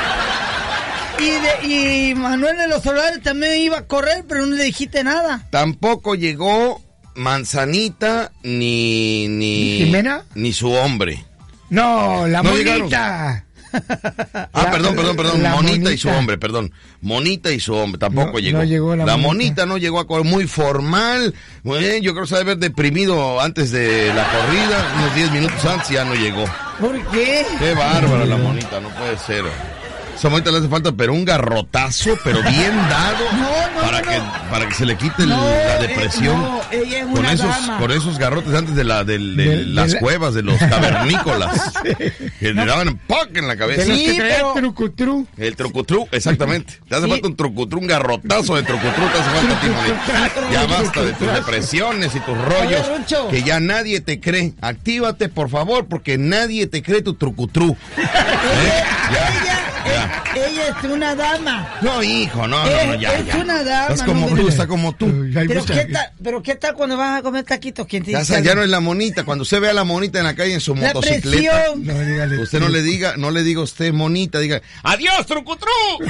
Y, de- y Manuel de los Solares también iba a correr, pero no le dijiste nada.
Tampoco llegó Manzanita ni ni
¿Jimena?
ni su hombre.
No, la
No
monita.
Ah,
La-
perdón, perdón, perdón.
la
Monita, y su
monita.
hombre, perdón. Monita y su hombre, tampoco
No,
llegó.
no llegó la monita.
monita no llegó a correr, muy formal. Muy bien, yo creo que se debe haber deprimido antes de la corrida, unos diez minutos antes y ya no llegó.
¿Por qué?
Qué bárbara la monita, no puede ser. Esa monita le hace falta, pero un garrotazo, pero bien dado,
No, no,
para
no,
que
no.
para que se le quite el-
No,
la
eh,
depresión.
no, ella es
con
una
esos
dama.
con esos garrotes antes de la del- de,
De- de
las
la-
cuevas de los cavernícolas que le daban ¡poc! En la cabeza.
De los
Sí,
que traían
pero-
trucutru.
El trucutru, exactamente. Te hace
Sí.
falta un trucutru, un garrotazo de trucutru, te hace falta a ti, Moni. Ya basta de tus depresiones y tus rollos.
Oye, Rucho.
Que ya nadie te cree. Actívate, por favor, porque nadie te cree tu trucutru. ¿Eh? Ya,
Ella,
ya.
ella es una dama.
No, hijo, no, no, no,
Es-
ya,
es
ya.
una dama,
Estás como
no
tú,
me-
está como tú.
Ay, hay
Pero
mucha-
qué, tal, pero qué tal cuando vas a comer taquitos, ¿quién te
Ya,
dice
sa- ya
algo?
no es la monita. Cuando usted ve a la monita en la calle en su
La
motocicleta,
presión.
No, dígale.
usted no le diga, no le diga a usted monita, diga, ¡adiós, trucutru!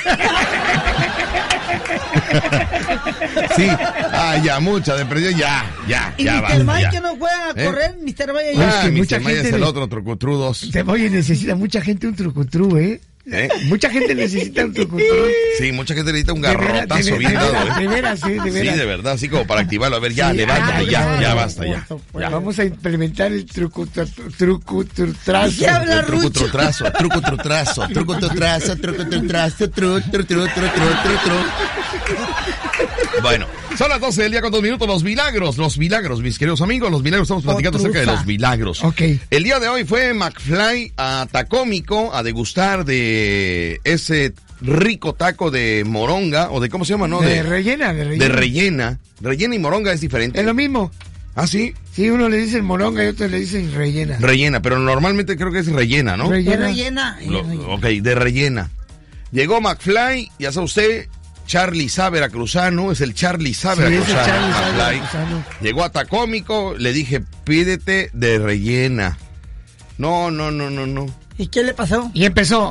Sí, ah, ya, mucha depresión, ya, ya,
Y
ya
mister
basta,
Mike
ya.
que no juega a
¿Eh?
correr, mister Mike
Oye,
ya.
es
Ah,
que mucha
mister Maya
gente
es el
le-
otro trucutru dos.
Te- Oye, necesita mucha gente un trucutru, ¿eh?
¿Eh?
Mucha gente necesita un trucutru.
Sí, mucha gente necesita un
De veras,
garrotazo
de
bien
veras,
dado,
de
¿eh?
veras, sí, de
Sí,
veras.
de verdad, así como para activarlo. A ver, ya,
Sí,
levántate,
ah,
ya,
ya,
ya
ya,
basta, ya. ya.
Vamos a implementar el trucutru, trucuturtrazo.
¿Qué habla
El truco
Rucho?
trutrazo, truco trutrazo, truco trutrazo, truco trutrazo, tru, tru, tru, tru, tru, tru, tru. Bueno, son las doce del día con dos minutos. Los milagros, los milagros, mis queridos amigos, los milagros. Estamos platicando acerca de los milagros.
Ok.
El día de hoy fue McFly a Tacómico a degustar de ese rico taco de moronga, o de, ¿cómo se llama, no?
De rellena, de rellena.
De rellena. Rellena y moronga es diferente.
Es lo mismo.
¿Ah, sí?
Sí, uno le dicen moronga y otro le dicen rellena.
Rellena, pero normalmente creo que es rellena, ¿no?
De
Rellena.
rellena.
Lo- ok, de rellena. Llegó McFly, ya sabe usted, Charlie Sá veracruzano, es el Charlie Sá
Sí, es el
veracruzano,
Charlie Sá
McFly.
veracruzano.
Llegó a Tacómico, le dije, pídete de rellena. No, no, no, no, no.
¿Y qué le pasó?
Y empezó.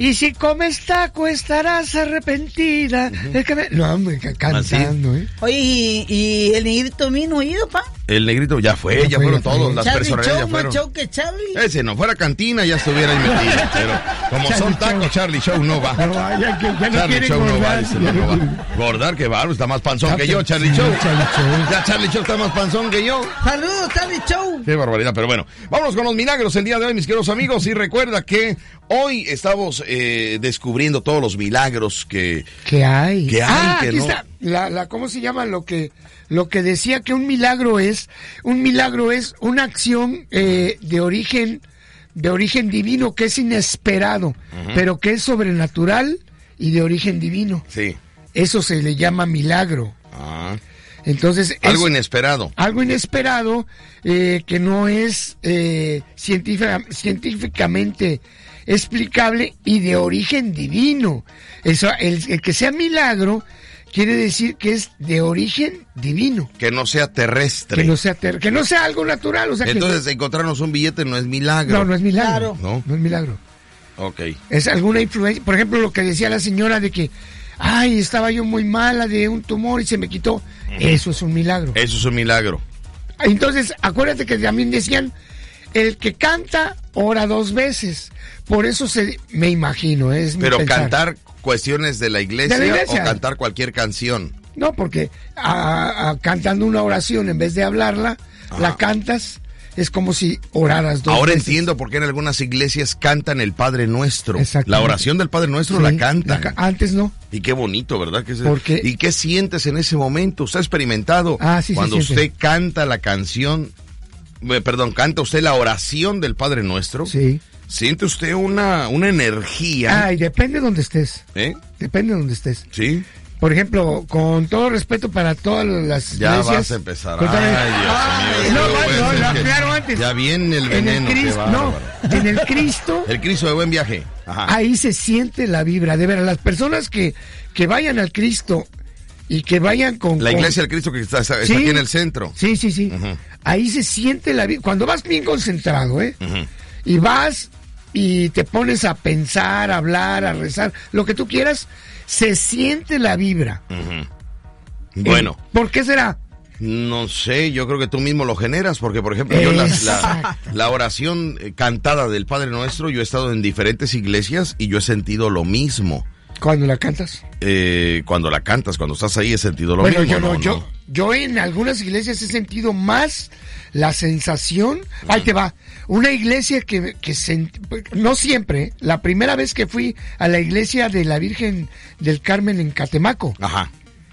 Y si comes taco estarás arrepentida. Uh-huh. Es que me... No, hombre, cantando, ¿eh?
Oye, ¿y, y el negrito mío no ha ido, pa?
El negrito ya fue, ya, ya fue, fueron ya todos, fue. Las personalidades ya fueron.
Show que Charlie.
Ese no fuera cantina ya estuviera ahí metido, pero como Charlie son tacos, Show. Charlie Show no va.
No, ya que, ya no
Charlie Show no va, dice, no, no va. Gordar, que va, está más panzón ya que yo, Charlie sí, Show. Charlie Show. Ya Charlie Show está más panzón que yo.
Saludos, Charlie Show.
Qué barbaridad, pero bueno, vámonos con los milagros el día de hoy, mis queridos amigos, y recuerda que hoy estamos eh, descubriendo todos los milagros que...
¿Qué hay?
Que hay,
ah,
que
aquí
no...
está, la, la, ¿cómo se llama? Lo que... Lo que decía que un milagro es, un milagro es una acción eh, de origen, de origen divino, que es inesperado, uh-huh. pero que es sobrenatural y de origen divino.
Sí.
Eso se le llama milagro.
Ah.
Entonces
algo inesperado.
Algo inesperado eh, que no es eh, científica, científicamente explicable y de origen divino. Eso, el, el que sea milagro quiere decir que es de origen divino.
Que no sea terrestre.
Que no sea, ter- que no sea algo natural. O sea,
entonces,
que...
encontrarnos un billete no es milagro.
No, no es milagro.
¿No?
No es milagro.
Ok.
Es alguna influencia. Por ejemplo, lo que decía la señora de que, ay, estaba yo muy mala de un tumor y se me quitó. Uh-huh. Eso es un milagro.
Eso es un milagro.
Entonces, acuérdate que también decían, el que canta ora dos veces. Por eso se, me imagino, es mi
Pero
pensar.
cantar cuestiones de la, iglesia,
de la iglesia o
cantar cualquier canción.
No, porque a, a, cantando una oración en vez de hablarla, ajá, la cantas, es como si oraras dos
Ahora
veces.
Entiendo por qué en algunas iglesias cantan el Padre Nuestro. La oración del Padre Nuestro sí, la cantan.
La, antes no.
Y qué bonito, ¿verdad? ¿Qué,
porque,
¿Y qué sientes en ese momento? ¿Usted ha experimentado
ah, sí,
cuando
sí,
usted
siente.
canta la canción, eh, perdón, canta usted la oración del Padre Nuestro?
Sí.
¿Siente usted una, una energía?
Ay, depende de donde estés.
¿Eh?
Depende de donde estés.
Sí.
Por ejemplo, con todo respeto para todas las
ya
iglesias.
Ya vas a empezar.
Cuéntame.
Ay, Dios
Ay,
mío.
no, no, no, lo aclaro antes.
Ya viene el veneno.
En el Cristo, no, en el Cristo.
El Cristo de buen viaje. Ajá.
Ahí se siente la vibra. De veras, las personas que, que vayan al Cristo y que vayan con...
La
con...
iglesia del Cristo que está, está
sí,
aquí en el centro.
Sí, sí, sí. Uh-huh. Ahí se siente la vibra. Cuando vas bien concentrado, ¿eh? Uh-huh. Y vas... y te pones a pensar, a hablar, a rezar, lo que tú quieras, se siente la vibra.
Uh-huh. Bueno.
¿Por qué será?
No sé, yo creo que tú mismo lo generas, porque por ejemplo, yo la, la, la oración cantada del Padre Nuestro, yo he estado en diferentes iglesias y yo he sentido lo mismo.
¿Cuándo la cantas?
Eh, cuando la cantas, cuando estás ahí he sentido lo
bueno,
mismo.
Yo no,
no,
yo,
no.
yo en algunas iglesias he sentido más la sensación, uh-huh. ahí te va, una iglesia que, que se, no siempre, la primera vez que fui a la iglesia de la Virgen del Carmen en Catemaco,
ajá,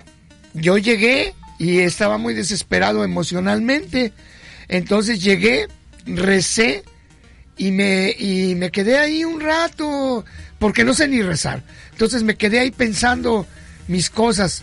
yo llegué y estaba muy desesperado emocionalmente, entonces llegué, recé y me, y me quedé ahí un rato, porque no sé ni rezar, entonces me quedé ahí pensando mis cosas,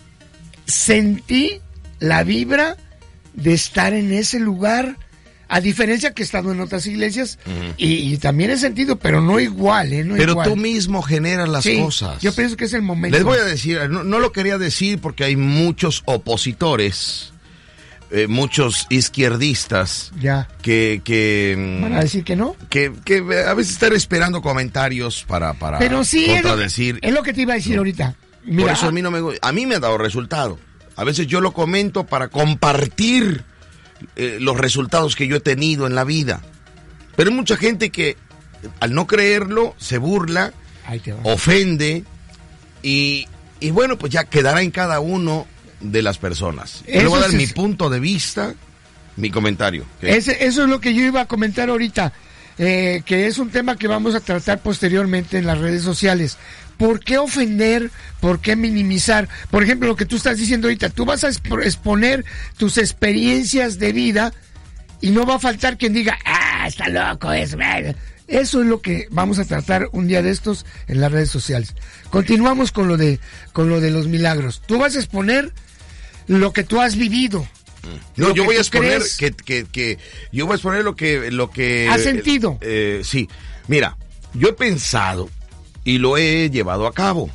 sentí la vibra de estar en ese lugar, a diferencia que he estado en otras iglesias, uh-huh. y, y también he sentido, pero no igual, ¿eh? No
pero
igual.
Tú mismo generas las
sí,
cosas.
Yo pienso que es el momento.
Les voy a decir, no, no lo quería decir porque hay muchos opositores, eh, muchos izquierdistas,
ya.
que... que
¿Van a decir que no?
Que, que a veces están esperando comentarios para, para
pero sí,
contradecir.
Es lo, es lo que te iba a decir no. ahorita. Mira,
por eso a mí no me a mí me ha dado resultado. A veces yo lo comento para compartir eh, los resultados que yo he tenido en la vida. Pero hay mucha gente que al no creerlo se burla, ofende y, y bueno, pues ya quedará en cada uno de las personas. Yo le voy a dar es, mi punto de vista, mi comentario.
Ese, eso es lo que yo iba a comentar ahorita, eh, que es un tema que vamos a tratar posteriormente en las redes sociales. ¿Por qué ofender? ¿Por qué minimizar? Por ejemplo, lo que tú estás diciendo ahorita, tú vas a exponer tus experiencias de vida y no va a faltar quien diga, ah, está loco eso. Eso es lo que vamos a tratar un día de estos en las redes sociales. Continuamos con lo de, con lo de los milagros. Tú vas a exponer lo que tú has vivido.
No, yo voy a exponer que, que, que yo voy a exponer lo que, lo que
has sentido.
Eh, eh, sí, mira, yo he pensado y lo he llevado a cabo.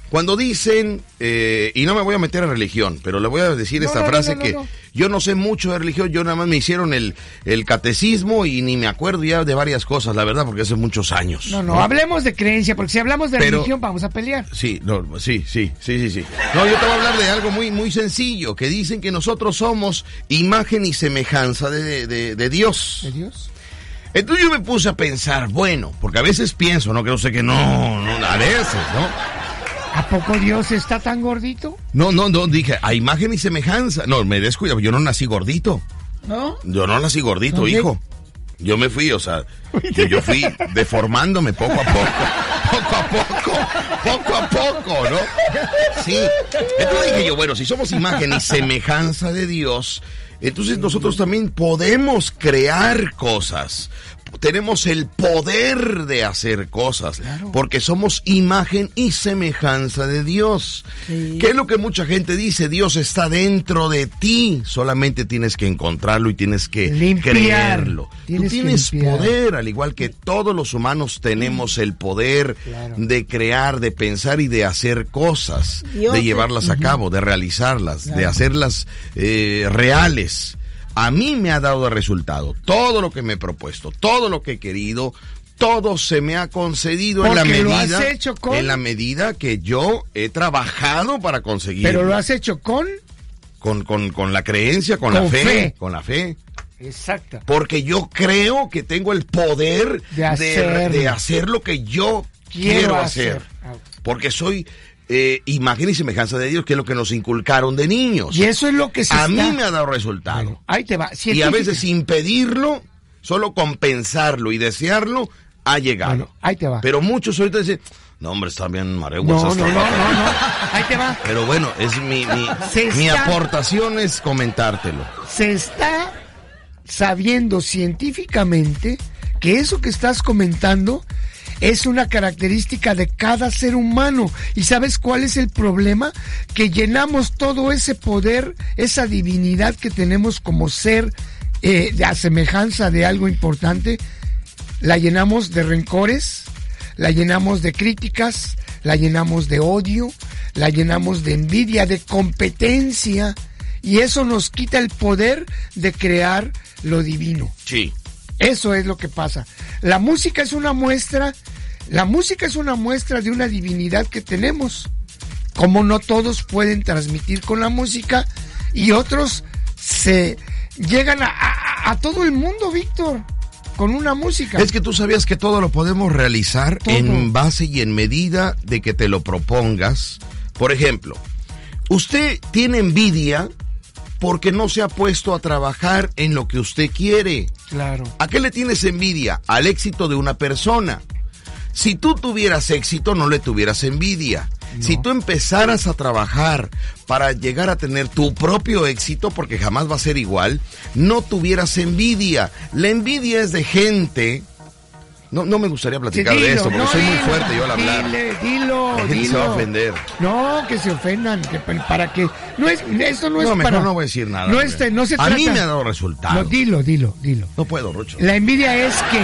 Cuando dicen, eh, y no me voy a meter a religión, pero le voy a decir
No,
esta
no, no,
frase
no, no,
que
no.
yo no sé mucho de religión, yo nada más me hicieron el, el catecismo y ni me acuerdo ya de varias cosas, la verdad, porque hace muchos años.
No, no, hablemos de creencia, porque si hablamos de
Pero-
religión vamos a pelear.
Sí, no, sí, sí, sí, sí, sí. No, yo te voy a hablar de algo muy, muy sencillo, que dicen que nosotros somos imagen y semejanza de, de, de Dios.
¿De Dios?
Entonces yo me puse a pensar, bueno, porque a veces pienso, no, que no sé que no, no, a veces, ¿no?
¿A poco Dios está tan gordito?
No, no, no, dije, a imagen y semejanza. No, me descuido, yo no nací gordito.
¿No?
Yo no nací gordito,
¿Dónde?
hijo. Yo me fui, o sea, yo, yo fui deformándome poco a poco, poco a poco, poco a poco, ¿no? Sí. Entonces dije yo, bueno, si somos imagen y semejanza de Dios, entonces nosotros también podemos crear cosas. Tenemos el poder de hacer cosas, porque somos imagen y semejanza de Dios.
Sí.
¿Qué es lo que mucha gente dice? Dios está dentro de ti, solamente tienes que encontrarlo y tienes que
Limpiar.
creerlo.
Tienes
Tú
que
tienes
limpiar.
poder, al igual que todos los humanos tenemos el poder
Claro.
de crear, de pensar y de hacer cosas,
Dios
de
es-
llevarlas a cabo, de realizarlas, de
Claro.
hacerlas eh, reales. A mí me ha dado el resultado. Todo lo que me he propuesto, todo lo que he querido, todo se me ha concedido en la
Porque lo
medida,
has hecho con-
en la medida que yo he trabajado para conseguirlo.
Pero lo has hecho con...
con, con, con la creencia, con,
Con
la fe,
fe.
con la fe.
Exacta.
Porque yo creo que tengo el poder
De hacerlo.
de hacer lo que yo quiero,
Quiero
hacer.
hacer. Ah.
Porque soy eh, imagen y semejanza de Dios, que es lo que nos inculcaron de niños.
Y eso es lo que se
a
está...
mí me ha dado resultado.
Bueno, ahí te va.
Y a
Científica-
veces sin pedirlo, solo con pensarlo y desearlo, ha llegado.
Bueno, ahí te va.
Pero muchos ahorita dicen, no hombre, está bien mareguas.
No, no,
hasta
no, no,
acá".
no. Ahí te va.
Pero bueno, es mi, mi,
Se
mi
está-
aportación es comentártelo.
Se está sabiendo científicamente que eso que estás comentando es una característica de cada ser humano. ¿Y sabes cuál es el problema? Que llenamos todo ese poder, esa divinidad que tenemos como ser eh, de a semejanza de algo importante, la llenamos de rencores, la llenamos de críticas, la llenamos de odio, la llenamos de envidia, de competencia, y eso nos quita el poder de crear lo divino.
Sí.
Eso es lo que pasa. La música es una muestra, la música es una muestra de una divinidad que tenemos. Como no todos pueden transmitir con la música y otros se llegan a, a- a todo el mundo, Víctor, con una música.
Es que tú sabías que todo lo podemos realizar
Todo.
en base y en medida de que te lo propongas. Por ejemplo, usted tiene envidia porque no se ha puesto a trabajar en lo que usted quiere.
Claro.
¿A qué le tienes envidia? Al éxito de una persona. Si tú tuvieras éxito, no le tuvieras envidia.
No.
Si tú empezaras a trabajar para llegar a tener tu propio éxito, porque jamás va a ser igual, no tuvieras envidia. La envidia es de gente... No, no me gustaría platicar
Sí,
de
dilo,
esto, porque
no,
soy muy
dilo,
fuerte yo al hablar.
Dile, dilo,
La gente
dilo.
se va a ofender.
No, que se ofendan, que pa- para que no es esto no es
No, mejor
para
no voy a decir nada.
No
hombre.
este, no se
a
trata.
mí me ha dado resultado.
No, dilo, dilo, dilo.
No puedo, Rocho.
La envidia es que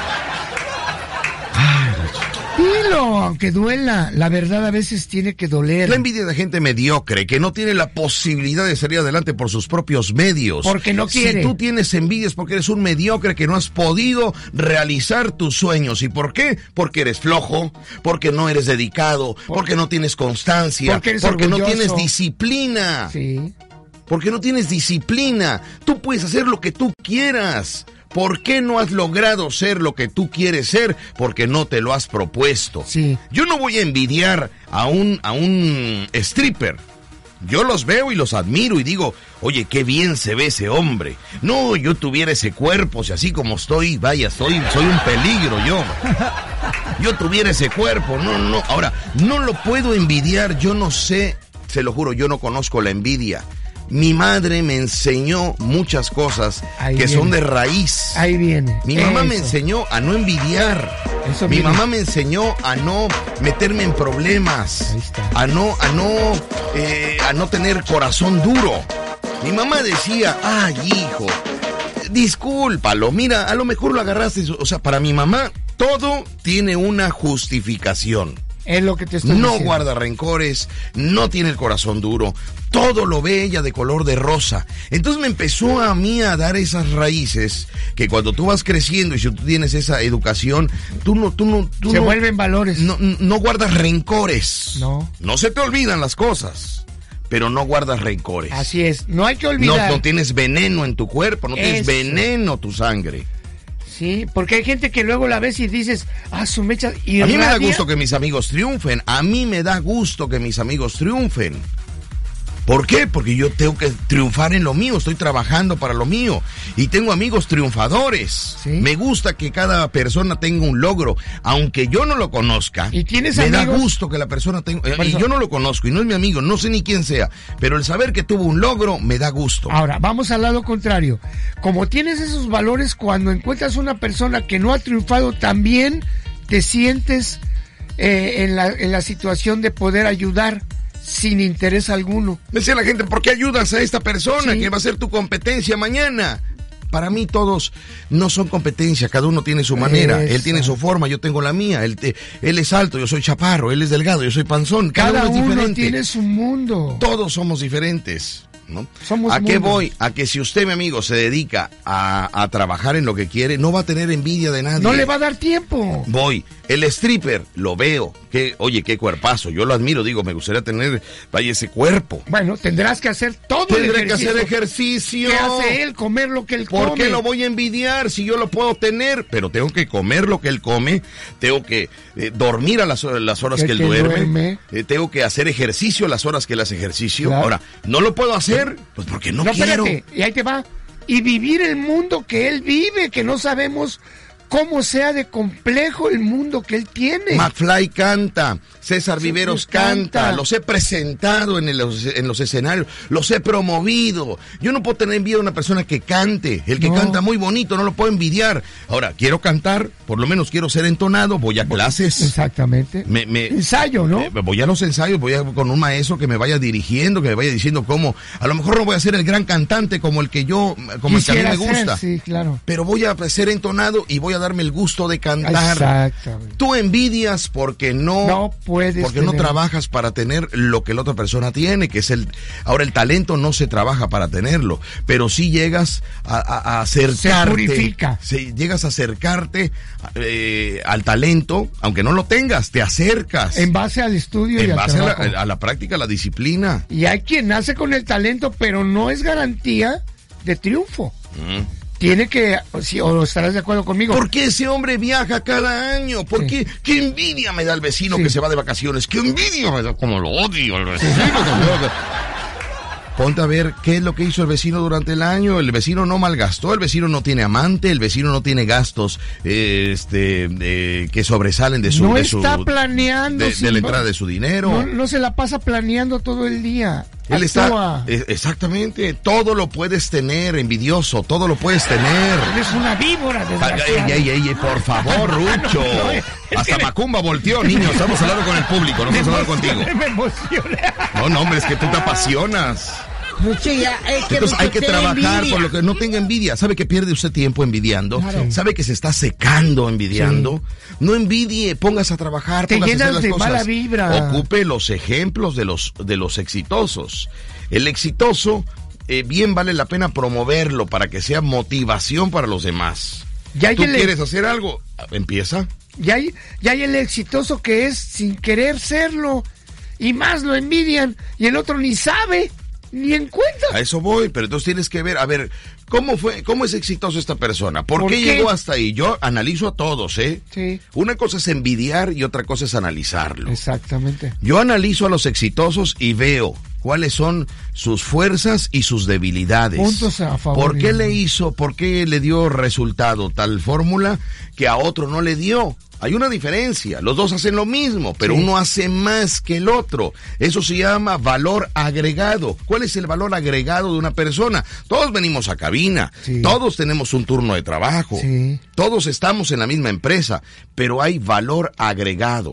dilo, aunque duela, la verdad a veces tiene que doler.
La envidia de gente mediocre que no tiene la posibilidad de salir adelante por sus propios medios.
Porque no quiere.
Si tú tienes envidia es porque eres un mediocre que no has podido realizar tus sueños. ¿Y por qué? Porque eres flojo, porque no eres dedicado, porque no tienes constancia,
Porque eres
porque no
orgulloso.
tienes disciplina.
Sí.
Porque no tienes disciplina. Tú puedes hacer lo que tú quieras. ¿Por qué no has logrado ser lo que tú quieres ser? Porque no te lo has propuesto.
Sí.
Yo no voy a envidiar a un, a un stripper. Yo los veo y los admiro y digo, oye, qué bien se ve ese hombre. No, yo tuviera ese cuerpo, si así como estoy, vaya, soy, soy un peligro yo. Yo tuviera ese cuerpo, no, no, no. Ahora, no lo puedo envidiar, yo no sé, se lo juro, yo no conozco la envidia. Mi madre me enseñó muchas cosas
Ahí
que
viene.
son de raíz.
Ahí viene.
Mi mamá me
Eso.
enseñó a no envidiar.
Eso
Mi
viene.
mamá me enseñó a no meterme en problemas.
Ahí está.
A no, a no, eh, a no tener corazón duro. Mi mamá decía, ay, hijo, discúlpalo. Mira, a lo mejor lo agarraste. O sea, para mi mamá todo tiene una justificación.
Es lo que te estoy
No
diciendo.
guarda rencores, no tiene el corazón duro, todo lo ve ella de color de rosa. Entonces me empezó a mí a dar esas raíces que cuando tú vas creciendo y si tú tienes esa educación, tú no, tú no, tú
Se
no,
vuelven valores.
no, no guardas rencores.
No.
No se te olvidan las cosas, pero no guardas rencores.
Así es, no hay que
No,
olvidar.
no tienes veneno en tu cuerpo, no tienes
Eso.
veneno tu sangre.
Sí, porque hay gente que luego la ves y dices, ah, su mecha. Y
A mí me da
rabia.
gusto que mis amigos triunfen. A mí me da gusto que mis amigos triunfen. ¿Por qué? Porque yo tengo que triunfar en lo mío, estoy trabajando para lo mío y tengo amigos triunfadores.
¿Sí?
Me gusta que cada persona tenga un logro, aunque yo no lo conozca.
¿Y tienes
me da
amigos?
gusto que la persona tenga, eh,
Por
y
eso-
yo no lo conozco y no es mi amigo, no sé ni quién sea, pero el saber que tuvo un logro me da gusto.
Ahora, vamos al lado contrario. Como tienes esos valores, cuando encuentras una persona que no ha triunfado, también te sientes eh, en, la, en la situación de poder ayudar sin interés alguno.
Me decía la gente, ¿por qué ayudas a esta persona
Sí.
que va a ser tu competencia mañana? Para mí todos no son competencia, cada uno tiene su manera,
Eso.
él tiene su forma, yo tengo la mía, él, te- él es alto, yo soy chaparro, él es delgado, yo soy panzón, cada,
Cada
uno es
uno
diferente.
tiene su mundo.
Todos somos diferentes, ¿no?
Somos
¿A qué
mundos.
voy? A que si usted, mi amigo, se dedica a, a trabajar en lo que quiere, no va a tener envidia de nadie.
No le va a dar tiempo.
Voy, el stripper, lo veo, que, oye, qué cuerpazo, yo lo admiro, digo, me gustaría tener, vaya, ese cuerpo.
Bueno, tendrás que hacer todo el
Tendré que
ejercicio.
hacer ejercicio.
¿Qué hace él? Comer lo que él come.
¿Por qué lo voy a envidiar si yo lo puedo tener? Pero tengo que comer lo que él come, tengo que eh, dormir a las, las horas
Que-
que él
que
duerme,
duerme.
eh, tengo que hacer ejercicio a las horas que él hace ejercicio.
Claro.
Ahora, ¿no lo puedo hacer? Pues porque no,
No,
quiero.
espérate, y ahí te va. Y vivir el mundo que él vive, que no sabemos cómo sea de complejo el mundo que él tiene.
McFly canta, César Viveros canta.
canta.
los he presentado en, el- en los escenarios, los he promovido. Yo no puedo tener envidia de una persona que cante, el que
No.
canta muy bonito, no lo puedo envidiar. Ahora, quiero cantar, por lo menos quiero ser entonado, voy a clases.
Exactamente.
Me, me-
Ensayo, ¿no?
eh, voy a los ensayos, voy a, con un maestro que me vaya dirigiendo, que me vaya diciendo cómo. A lo mejor no voy a ser el gran cantante como el que yo, como el que a mí
Quisiera
me
ser,
gusta.
sí, claro.
Pero voy a ser entonado y voy a darme el gusto de cantar.
Exactamente.
Tú envidias porque no,
No puedes
porque no
tener.
trabajas para tener lo que la otra persona tiene, que es el. Ahora el talento no se trabaja para tenerlo, pero sí llegas a, a- a acercarte.
purifica.
Sí, llegas a acercarte eh, al talento, aunque no lo tengas, te acercas.
En base al estudio y
En
al
base a la,
trabajo.
a la práctica, a la disciplina.
Y hay quien nace con el talento, pero no es garantía de triunfo. Tiene que, o, si- o estarás de acuerdo conmigo.
¿Por qué ese hombre viaja cada año? ¿Por
Sí.
qué? ¿Qué envidia me da el vecino
Sí.
que se va de vacaciones? ¿Qué envidia me da? Como lo odio el vecino. como lo odio. Ponte a ver qué es lo que hizo el vecino durante el año. El vecino no malgastó, el vecino no tiene amante, el vecino no tiene gastos eh, este, eh, que sobresalen de su...
no
de su-
está planeando.
de, de
sin-
la entrada de su dinero.
No, no se la pasa planeando todo el día.
Él está,
Actúa.
eh, exactamente, todo lo puedes tener, envidioso, todo lo puedes tener.
Eres una víbora,
Ey,
desgraciado.
ey, ey, ey, por favor, Rucho.
No, no, es
Hasta
que-
Macumba volteó, niño. Estamos hablando con el público, no
Me
estamos hablando contigo.
emocioné, me emocioné.
No, no, hombre, es que tú te apasionas.
Rucho, ya, es que
Entonces hay que
Rucho, te
trabajar
envidia.
por lo que no tenga envidia. ¿Sabe que pierde usted tiempo envidiando?
Claro.
¿Sabe que se está secando envidiando? No envidie, póngase a trabajar,
Te
póngase a hacer
llenas
las
de
cosas.
mala vibra.
Ocupe los ejemplos de los, de los exitosos. El exitoso, eh, bien vale la pena promoverlo para que sea motivación para los demás.
Ya hay
¿Tú
el-
quieres hacer algo? Empieza.
Ya hay, ya hay el exitoso que es sin querer serlo. Y más lo envidian. Y el otro ni sabe, ni en cuenta.
A eso voy, pero entonces tienes que ver, a ver, ¿cómo fue, cómo es exitoso esta persona? ¿Por,
¿Por
qué,
qué?
llegó hasta ahí? Yo analizo a todos, ¿eh?
Sí.
Una cosa es envidiar y otra cosa es analizarlo.
Exactamente.
Yo analizo a los exitosos y veo cuáles son sus fuerzas y sus debilidades.
Puntos a favor.
¿Por qué le hizo, por qué le dio resultado tal fórmula que a otro no le dio? Hay una diferencia, los dos hacen lo mismo, pero
Sí.
uno hace más que el otro. Eso se llama valor agregado. ¿Cuál es el valor agregado de una persona? Todos venimos a cabina,
Sí.
todos tenemos un turno de trabajo,
Sí.
todos estamos en la misma empresa, pero hay valor agregado.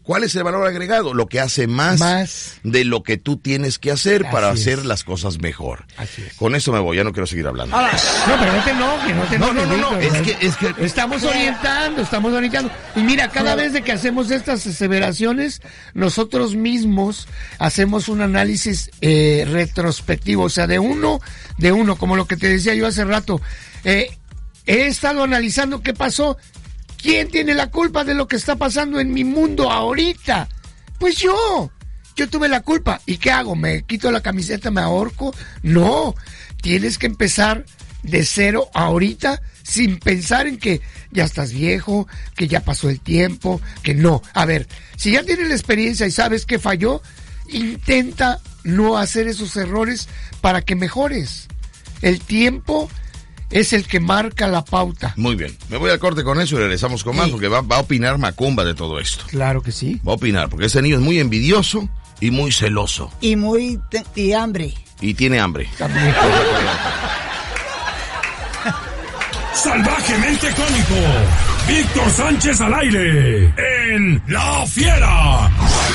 ¿Cuál es el valor agregado? Lo que hace más,
más.
de lo que tú tienes que hacer
Así
para
es.
hacer las cosas mejor.
Así es.
Con eso me voy, ya no quiero seguir hablando.
No, pero no te enojes, no te
No,
enojes.
no, no, no,
Víctor.
es que, es que...
Estamos orientando, estamos orientando. Y mira, cada vez de que hacemos estas aseveraciones, nosotros mismos hacemos un análisis eh, retrospectivo, o sea, de uno, de uno, como lo que te decía yo hace rato. Eh, he estado analizando qué pasó. ¿Quién tiene la culpa de lo que está pasando en mi mundo ahorita? Pues yo. Yo tuve la culpa. ¿Y qué hago? ¿Me quito la camiseta, me ahorco? No. Tienes que empezar de cero ahorita, sin pensar en que ya estás viejo, que ya pasó el tiempo, que no. A ver, si ya tienes la experiencia y sabes que falló, intenta no hacer esos errores para que mejores. El tiempo es el que marca la pauta.
Muy bien, me voy al corte con eso y regresamos con más,
Sí.
porque va, va a opinar Macumba de todo esto.
Claro que sí.
Va a opinar, porque ese niño es muy envidioso y muy celoso.
Y muy te- y hambre.
Y tiene hambre.
También.
Salvajemente cómico. Víctor Sánchez al aire. En La Fiera.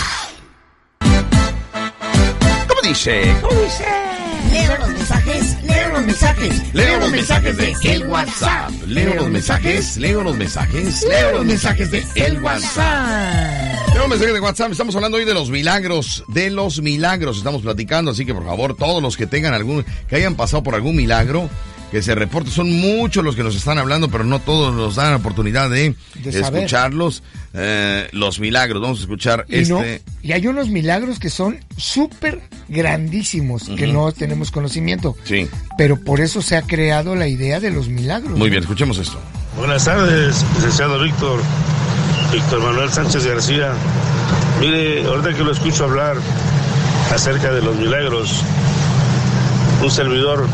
¿Cómo dice? ¿Cómo dice?
Leo los mensajes, leo los mensajes.
Leo los mensajes de el WhatsApp. Leo los mensajes, leo los mensajes, leo los mensajes de el WhatsApp. Leo los mensajes de WhatsApp. Estamos hablando hoy de los milagros, de los milagros. Estamos platicando, así que por favor, todos los que tengan algún, que hayan pasado por algún milagro, que se reporte. Son muchos los que nos están hablando, pero no todos nos dan la oportunidad de,
De saber.
escucharlos. Eh, los milagros, vamos a escuchar
Y,
este.
no, y hay unos milagros que son súper grandísimos, que
Ujú.
no tenemos conocimiento.
Sí,
Pero por eso se ha creado la idea de los milagros.
muy bien, escuchemos esto.
Buenas tardes, licenciado Víctor, Víctor Manuel Sánchez García. Mire, ahorita que lo escucho hablar acerca de los milagros, un servidor,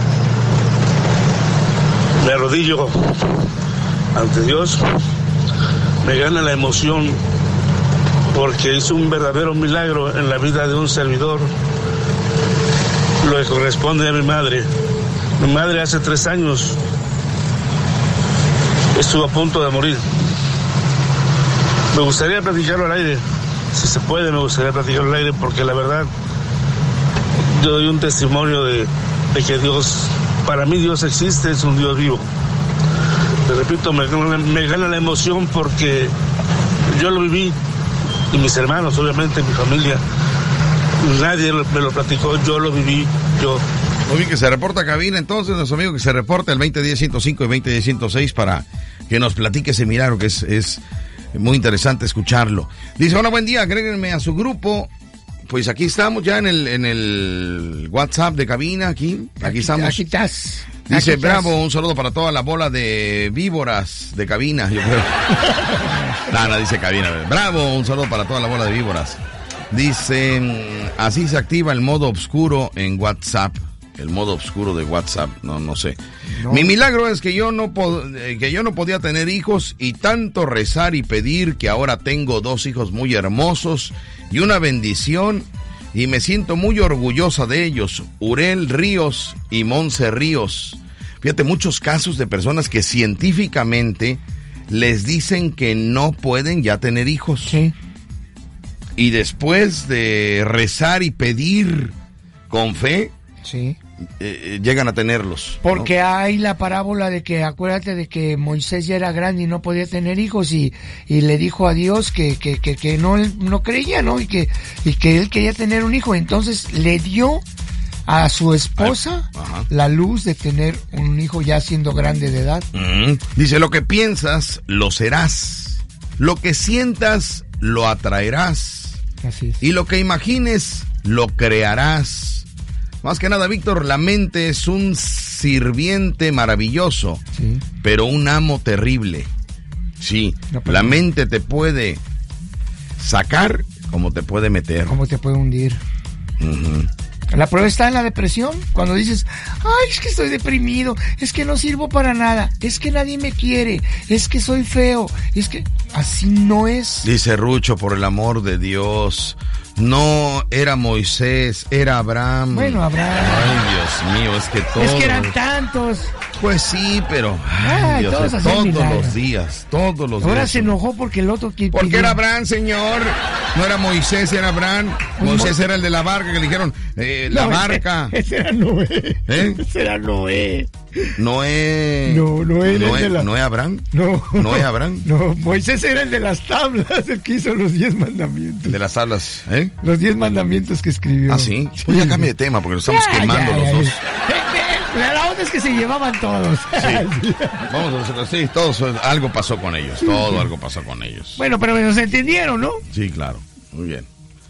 me arrodillo ante Dios, me gana la emoción porque hizo un verdadero milagro en la vida de un servidor, lo que corresponde a mi madre. Mi madre hace tres años estuvo a punto de morir. Me gustaría platicarlo al aire, si se puede, me gustaría platicarlo al aire, porque la verdad, yo doy un testimonio de, de que Dios, para mí Dios existe, es un Dios vivo. Te repito, me, me gana la emoción porque yo lo viví, y mis hermanos, obviamente, mi familia, nadie me lo platicó, yo lo viví, yo.
Muy bien, que se reporta a cabina entonces, nuestro amigo que se reporta el veinte diez ciento cinco y veinte diez ciento seis para que nos platique ese milagro, que es, es muy interesante escucharlo. Dice, hola, buen día, agréguenme a su grupo. Pues aquí estamos ya en el, en el WhatsApp de cabina, aquí, aquí,
Aquí-
estamos.
aquí estás.
Dice,
Aquí
bravo,
estás.
un saludo para toda la bola de víboras de cabina, yo creo. No, no dice cabina. Bravo, un saludo para toda la bola de víboras. Dice, mm, así se activa el modo oscuro en WhatsApp. El modo oscuro de WhatsApp, no, no sé.
No.
Mi milagro es que yo no pod- eh, que yo no podía tener hijos y tanto rezar y pedir que ahora tengo dos hijos muy hermosos y una bendición y me siento muy orgullosa de ellos, Urel Ríos y Monse Ríos. Fíjate, muchos casos de personas que científicamente les dicen que no pueden ya tener hijos.
Sí.
Y después de rezar y pedir con fe,
Sí.
eh, llegan a tenerlos. ¿no?
Porque hay la parábola de que, acuérdate de que Moisés ya era grande y no podía tener hijos y, y le dijo a Dios que, que, que, que no, él no creía, ¿no? Y que, y que él quería tener un hijo. Entonces le dio a su esposa
Ajá.
la luz de tener un hijo ya siendo grande de edad.
Mm. Dice, lo que piensas, lo serás. Lo que sientas, lo atraerás.
Así es.
Y lo que imagines, lo crearás. Más que nada, Víctor, la mente es un sirviente maravilloso,
Sí.
pero un amo terrible. Sí,
No, pero-
la mente te puede sacar como te puede meter.
¿Cómo te puede hundir?
Ujú.
La prueba está en la depresión, cuando dices, ay, es que estoy deprimido, es que no sirvo para nada, es que nadie me quiere, es que soy feo, es que así no es.
Dice Rucho, por el amor de Dios, no era Moisés, era Abraham.
Bueno, Abraham.
Ay, Dios mío, es que todos...
Es que eran tantos.
Pues sí, pero... Ay,
Ay,
Dios,
todos
todos,
hacían milagros.
los días, todos los
Ahora
días.
se enojó porque el otro que
Porque
pidió-
era Abraham, señor. No era Moisés, era Abraham.
Pues
Moisés
Mo-
era el de la barca que le dijeron, eh, la
No,
barca.
Ese, ese era Noé.
¿Eh?
Ese era Noé.
Noé.
No, Noé era el
Noé,
de la-
Noé Abraham.
No.
Noé Abraham.
No, Moisés era el de las tablas, el que hizo los diez mandamientos.
De las alas, ¿eh?
Los diez mandamientos que escribió.
Ah, sí. Oye, ya cambie de tema porque lo estamos
Ya,
quemando
ya,
los
ya,
dos.
ya. Eh, eh, La onda es que se llevaban todos.
Sí. Vamos a sí, todos, algo pasó con ellos. Todo algo pasó con ellos.
Bueno, pero nos entendieron, ¿no?
Sí, claro. Muy bien.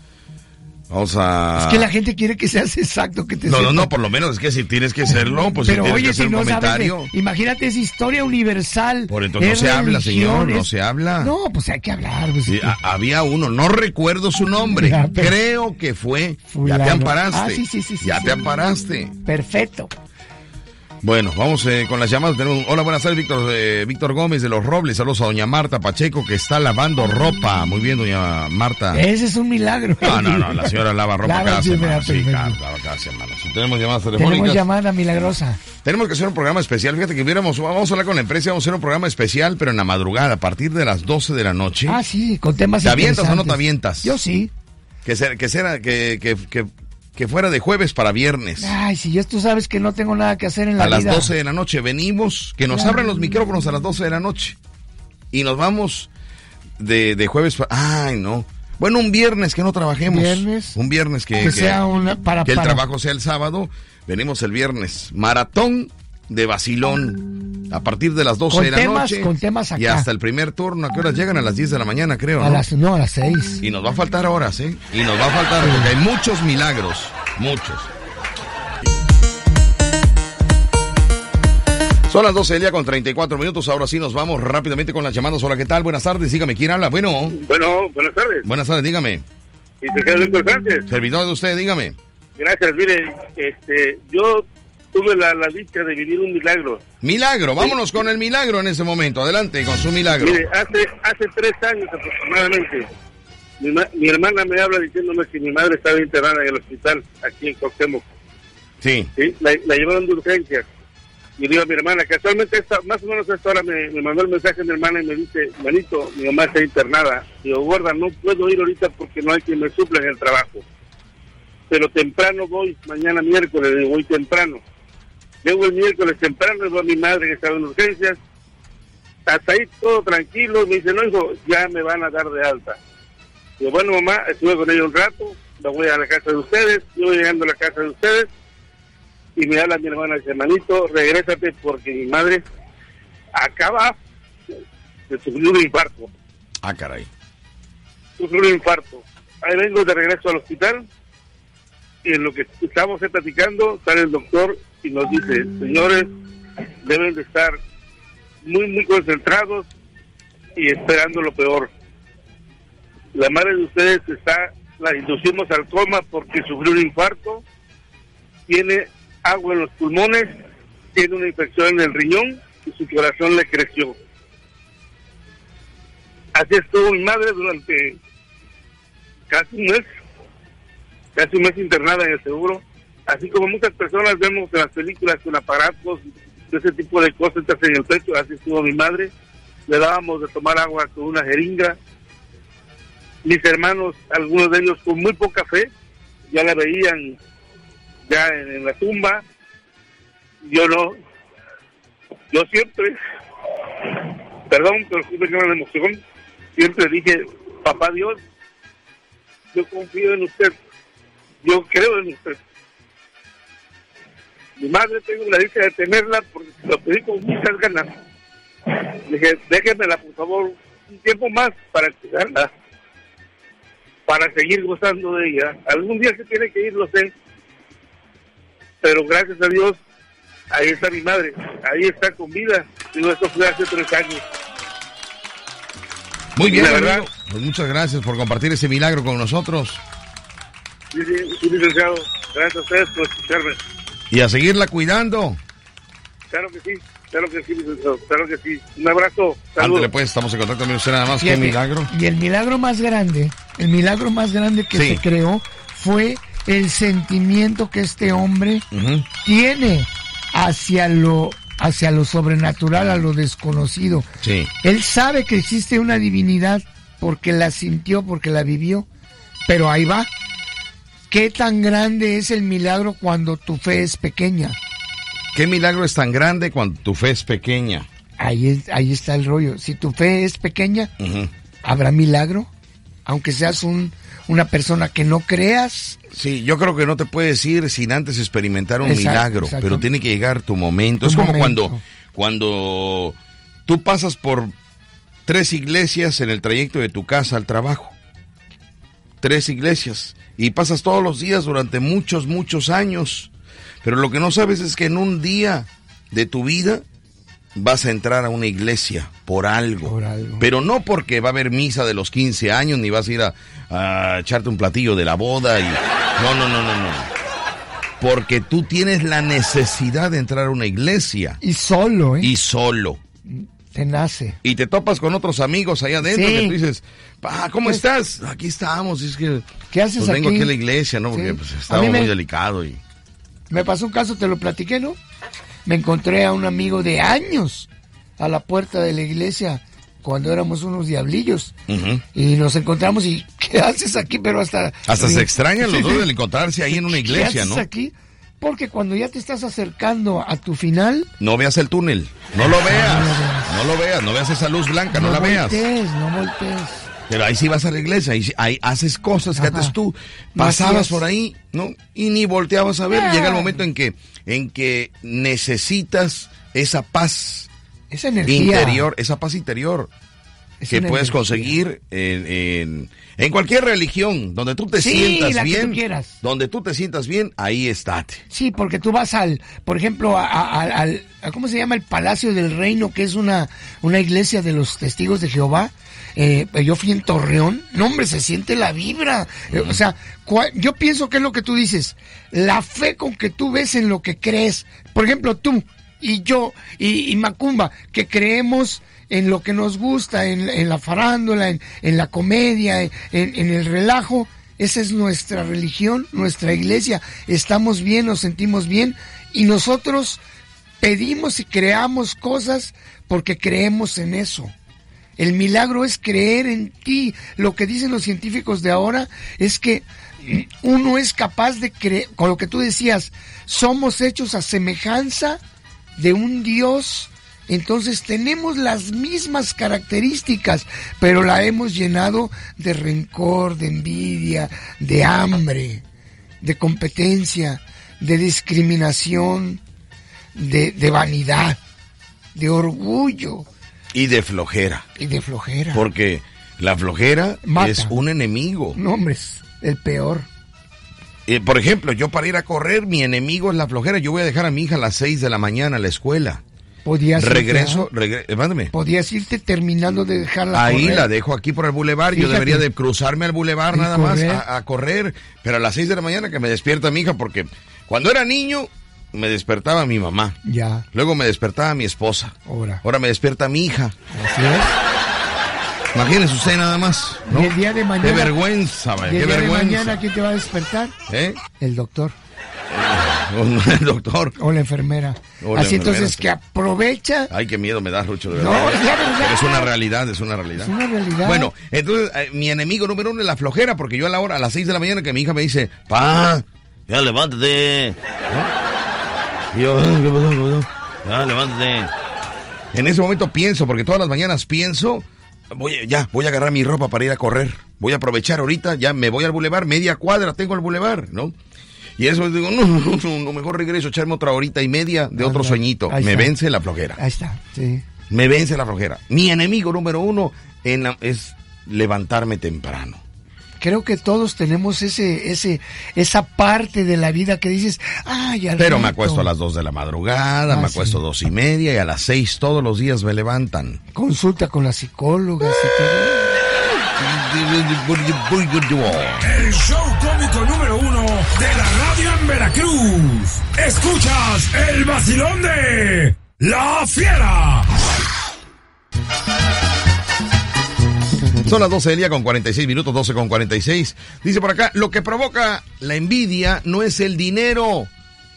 Vamos a...
Es que la gente quiere que seas exacto, que te
No, no,
sepa.
no, por lo menos es que si tienes que serlo, pues
Pero
si tienes
oye,
que hacer
si
un
no sabes,
comentario.
de- imagínate, es historia universal.
Por entonces no
es
se habla, señor,
religión,
no
es-
se habla.
No, pues hay que hablar. Pues,
Sí, a- había uno, no recuerdo su nombre,
Ya, pero-
creo que fue. Ya
Fulano.
te amparaste.
Ah, sí, sí, sí, sí,
ya
sí.
te amparaste.
Perfecto.
Bueno, vamos eh, con las llamadas. Tenemos, hola, buenas tardes, Víctor eh, Víctor Gómez de Los Robles. Saludos a doña Marta Pacheco, que está lavando ropa. Muy bien, doña Marta.
Ese es un milagro.
No, no, no, la señora lava ropa
Lava
cada
siempre,
semana.
ah,
Sí,
perfecto.
claro, lava cada semana. Si tenemos llamadas telefónicas.
Tenemos llamada milagrosa.
Tenemos que hacer un programa especial. Fíjate que hubiéramos, vamos a hablar con la empresa, vamos a hacer un programa especial, pero en la madrugada, a partir de las doce de la noche.
Ah, sí, con temas
¿Te avientas o no te
interesantes.
avientas?
Yo sí.
Que ser, que, será, que, que, que, que fuera de jueves para viernes.
Ay, si ya tú sabes que no tengo nada que hacer en la
A las
vida.
doce de la noche venimos, que nos
Claro.
abran los micrófonos a las doce de la noche. Y nos vamos de, de jueves para... Ay, no. Bueno, un viernes que no trabajemos.
Viernes.
Un viernes que...
Que sea una- para-
que el
para-
trabajo sea el sábado. Venimos el viernes. Maratón de vacilón. A partir de las doce
Con
de la
temas-
noche.
con temas
Y
acá.
hasta el primer turno. ¿A qué horas llegan? A las diez de la mañana, creo,
A
¿no?
las, no, a las seis.
Y nos va a faltar horas, ¿eh? Y nos va a faltar, porque hay muchos milagros. Muchos. Son las doce del día con treinta y cuatro minutos. Ahora sí nos vamos rápidamente con las llamadas. Hola, ¿qué tal? Buenas tardes. Dígame, ¿quién habla? Bueno.
Bueno, buenas tardes.
Buenas tardes, dígame.
Y te queda Víctor Sánchez.
Servidor de usted, dígame.
Gracias, mire, este, yo tuve la, la dicha de vivir un milagro.
Milagro, vámonos con el milagro en ese momento. Adelante con su milagro.
Mire, hace, hace tres años aproximadamente, mi, ma- mi hermana me habla diciéndome que mi madre estaba internada en el hospital, aquí en Cuauhtémoc.
Sí.
¿Sí? La, la llevaron de urgencias. Y le digo a mi hermana, casualmente esta, más o menos a esta hora me, me mandó el mensaje mi hermana y me dice, manito, mi mamá está internada. Digo, guarda, no puedo ir ahorita porque no hay quien me supla en el trabajo. Pero temprano voy, mañana miércoles, digo, voy temprano. Llego el miércoles temprano, veo a mi madre que estaba en urgencias. Hasta ahí todo tranquilo. Me dice, no, hijo, ya me van a dar de alta. Digo, bueno, mamá, estuve con ella un rato, me voy a la casa de ustedes, yo voy llegando a la casa de ustedes. Y me habla mi hermana y dice, manito, regrésate porque mi madre acaba de sufrir un infarto.
Ah, caray.
Sufrió un infarto. Ahí vengo de regreso al hospital y en lo que estamos platicando sale el doctor y nos dice, señores, deben de estar muy, muy concentrados y esperando lo peor. La madre de ustedes está, la inducimos al coma porque sufrió un infarto, tiene agua en los pulmones, tiene una infección en el riñón y su corazón le creció. Así estuvo mi madre durante casi un mes, casi un mes internada en el seguro, así como muchas personas vemos en las películas con aparatos, de ese tipo de cosas en el pecho, así estuvo mi madre. Le dábamos de tomar agua con una jeringa. Mis hermanos, algunos de ellos con muy poca fe, ya la veían ya en, en la tumba. Yo no, yo siempre, perdón, pero sí me queda una emoción, siempre dije, papá Dios, yo confío en usted, yo creo en usted. Mi madre tengo la dicha de tenerla porque se lo pedí con muchas ganas. Le dije, déjenmela por favor un tiempo más para cuidarla, para seguir gozando de ella. Algún día se tiene que ir, lo sé, pero gracias a Dios, ahí está mi madre, ahí está con vida. Digo, esto fue hace tres años.
Muy bien,
La
amigo.
verdad.
Pues muchas gracias por compartir ese milagro con nosotros.
Sí, sí, sí, licenciado, gracias a ustedes por escucharme.
Y a seguirla cuidando.
Claro que sí. Claro que sí, claro que sí. Un abrazo.
Ándale, pues, estamos en contacto. Mire usted nada más. Qué milagro.
Y el milagro más grande, el milagro más grande que sí. se creó fue el sentimiento que este hombre uh-huh. tiene hacia lo, hacia lo sobrenatural, a lo desconocido.
Sí.
Él sabe que existe una divinidad porque la sintió, porque la vivió, pero ahí va. ¿Qué tan grande es el milagro cuando tu fe es pequeña?
¿Qué milagro es tan grande cuando tu fe es pequeña?
Ahí, es, ahí está el rollo. Si tu fe es pequeña, uh-huh. ¿habrá milagro? Aunque seas un, una persona que no creas.
Sí, yo creo que no te puedes ir sin antes experimentar un exacto, milagro, exacto. pero tiene que llegar tu momento. Tu es como momento. cuando cuando tú pasas por tres iglesias en el trayecto de tu casa al trabajo. Tres iglesias. Y pasas todos los días durante muchos, muchos años. Pero lo que no sabes es que en un día de tu vida vas a entrar a una iglesia por algo.
Por algo.
Pero no porque va a haber misa de los quince años, ni vas a ir a, a echarte un platillo de la boda. Y... No, no, no, no, no. Porque tú tienes la necesidad de entrar a una iglesia.
Y solo, ¿eh?
Y solo.
Te nace.
Y te topas con otros amigos allá adentro sí. que tú dices, pa, ¿cómo pues, estás? Aquí estamos. Es que,
¿qué haces
pues,
aquí?
Vengo aquí a la iglesia, ¿no? Porque sí. pues, estaba muy me... delicado y...
Me pasó un caso, te lo platiqué, ¿no? Me encontré a un amigo de años a la puerta de la iglesia cuando éramos unos diablillos. Uh-huh. Y nos encontramos y, ¿qué haces aquí? Pero hasta...
Hasta se extrañan los dos de encontrarse ahí en una iglesia, ¿no?
¿Qué haces aquí? Porque cuando ya te estás acercando a tu final...
No veas el túnel, no lo veas, no lo veas, no veas esa luz blanca, no, no la
voltees,
veas.
No voltees.
Pero ahí sí vas a la iglesia, ahí, ahí haces cosas que Ajá. antes tú pasabas por ahí, ¿no? Y ni volteabas a ver. Ah. Llega el momento en que, en que necesitas esa paz
esa energía.
interior, esa paz interior esa que energía. puedes conseguir en, en, en cualquier religión, donde tú te
sí,
sientas
la
bien,
que tú quieras.
donde tú te sientas bien, ahí estate.
Sí, porque tú vas al, por ejemplo, a, a, al, a, ¿cómo se llama? El Palacio del Reino, que es una, una iglesia de los Testigos de Jehová. Eh, yo fui en Torreón, no hombre, se siente la vibra, eh, o sea, cua, yo pienso que es lo que tú dices, la fe con que tú ves en lo que crees, por ejemplo tú y yo y, y Macumba, que creemos en lo que nos gusta, en, en la farándula, en, en la comedia, en, en el relajo, esa es nuestra religión, nuestra iglesia, estamos bien, nos sentimos bien y nosotros pedimos y creamos cosas porque creemos en eso. El milagro es creer en ti. Lo que dicen los científicos de ahora es que uno es capaz de creer, con lo que tú decías, somos hechos a semejanza de un Dios, entonces tenemos las mismas características, pero la hemos llenado de rencor, de envidia, de hambre, de competencia, de discriminación, de, de vanidad, de orgullo.
Y de flojera.
Y de flojera.
Porque la flojera Mata. es un enemigo.
No, hombre, es el peor.
Eh, por ejemplo, yo para ir a correr, mi enemigo es la flojera. Yo voy a dejar a mi hija a las seis de la mañana a la escuela.
Podías
Regreso, regre eh, mándame.
Podías irte terminando de dejarla
Ahí
correr.
la dejo aquí por el bulevar. Yo debería de cruzarme al bulevar nada correr. más a, a correr. Pero a las seis de la mañana que me despierta mi hija, porque cuando era niño... me despertaba mi mamá.
Ya.
Luego me despertaba mi esposa.
Ahora.
Ahora me despierta mi hija.
Así es.
Imagínese usted nada más, ¿no?
Y el día de mañana.
Qué vergüenza, vaya, qué
el día
vergüenza.
de mañana, ¿quién te va a despertar?
¿Eh?
El doctor.
Eh, el doctor.
O la enfermera.
O la
Así
enfermera,
entonces
sí.
que aprovecha.
Ay, qué miedo me da, Rucho, de
verdad. No, es la verdad.
Pero es una realidad, es una realidad.
Es una realidad.
Bueno, entonces, eh, mi enemigo número uno es la flojera, porque yo a la hora, a las seis de la mañana que mi hija me dice, pa, ya levántate. ¿No? Y yo, ¿qué pasó? ¿Qué pasó? Ya, levántate. En ese momento pienso, porque todas las mañanas pienso, voy, ya, voy a agarrar mi ropa para ir a correr. Voy a aprovechar ahorita, ya me voy al bulevar, media cuadra tengo el bulevar, ¿no? Y eso digo, no, no, no, no, mejor regreso, echarme otra horita y media de otro sueñito. Me vence la flojera.
Ahí está, sí.
Me vence la flojera. Mi enemigo número uno en la, es levantarme temprano.
Creo que todos tenemos ese, ese, esa parte de la vida que dices, ay, al
Pero
rato.
me acuesto a las dos de la madrugada, ah, me acuesto sí. dos y media y a las seis todos los días me levantan.
Consulta con las psicólogas y
todo. El show cómico número uno de la radio en Veracruz. Escuchas el vacilón de La Fiera.
Son las doce del día con cuarenta y seis minutos, doce con cuarenta y seis. Dice por acá, lo que provoca la envidia no es el dinero.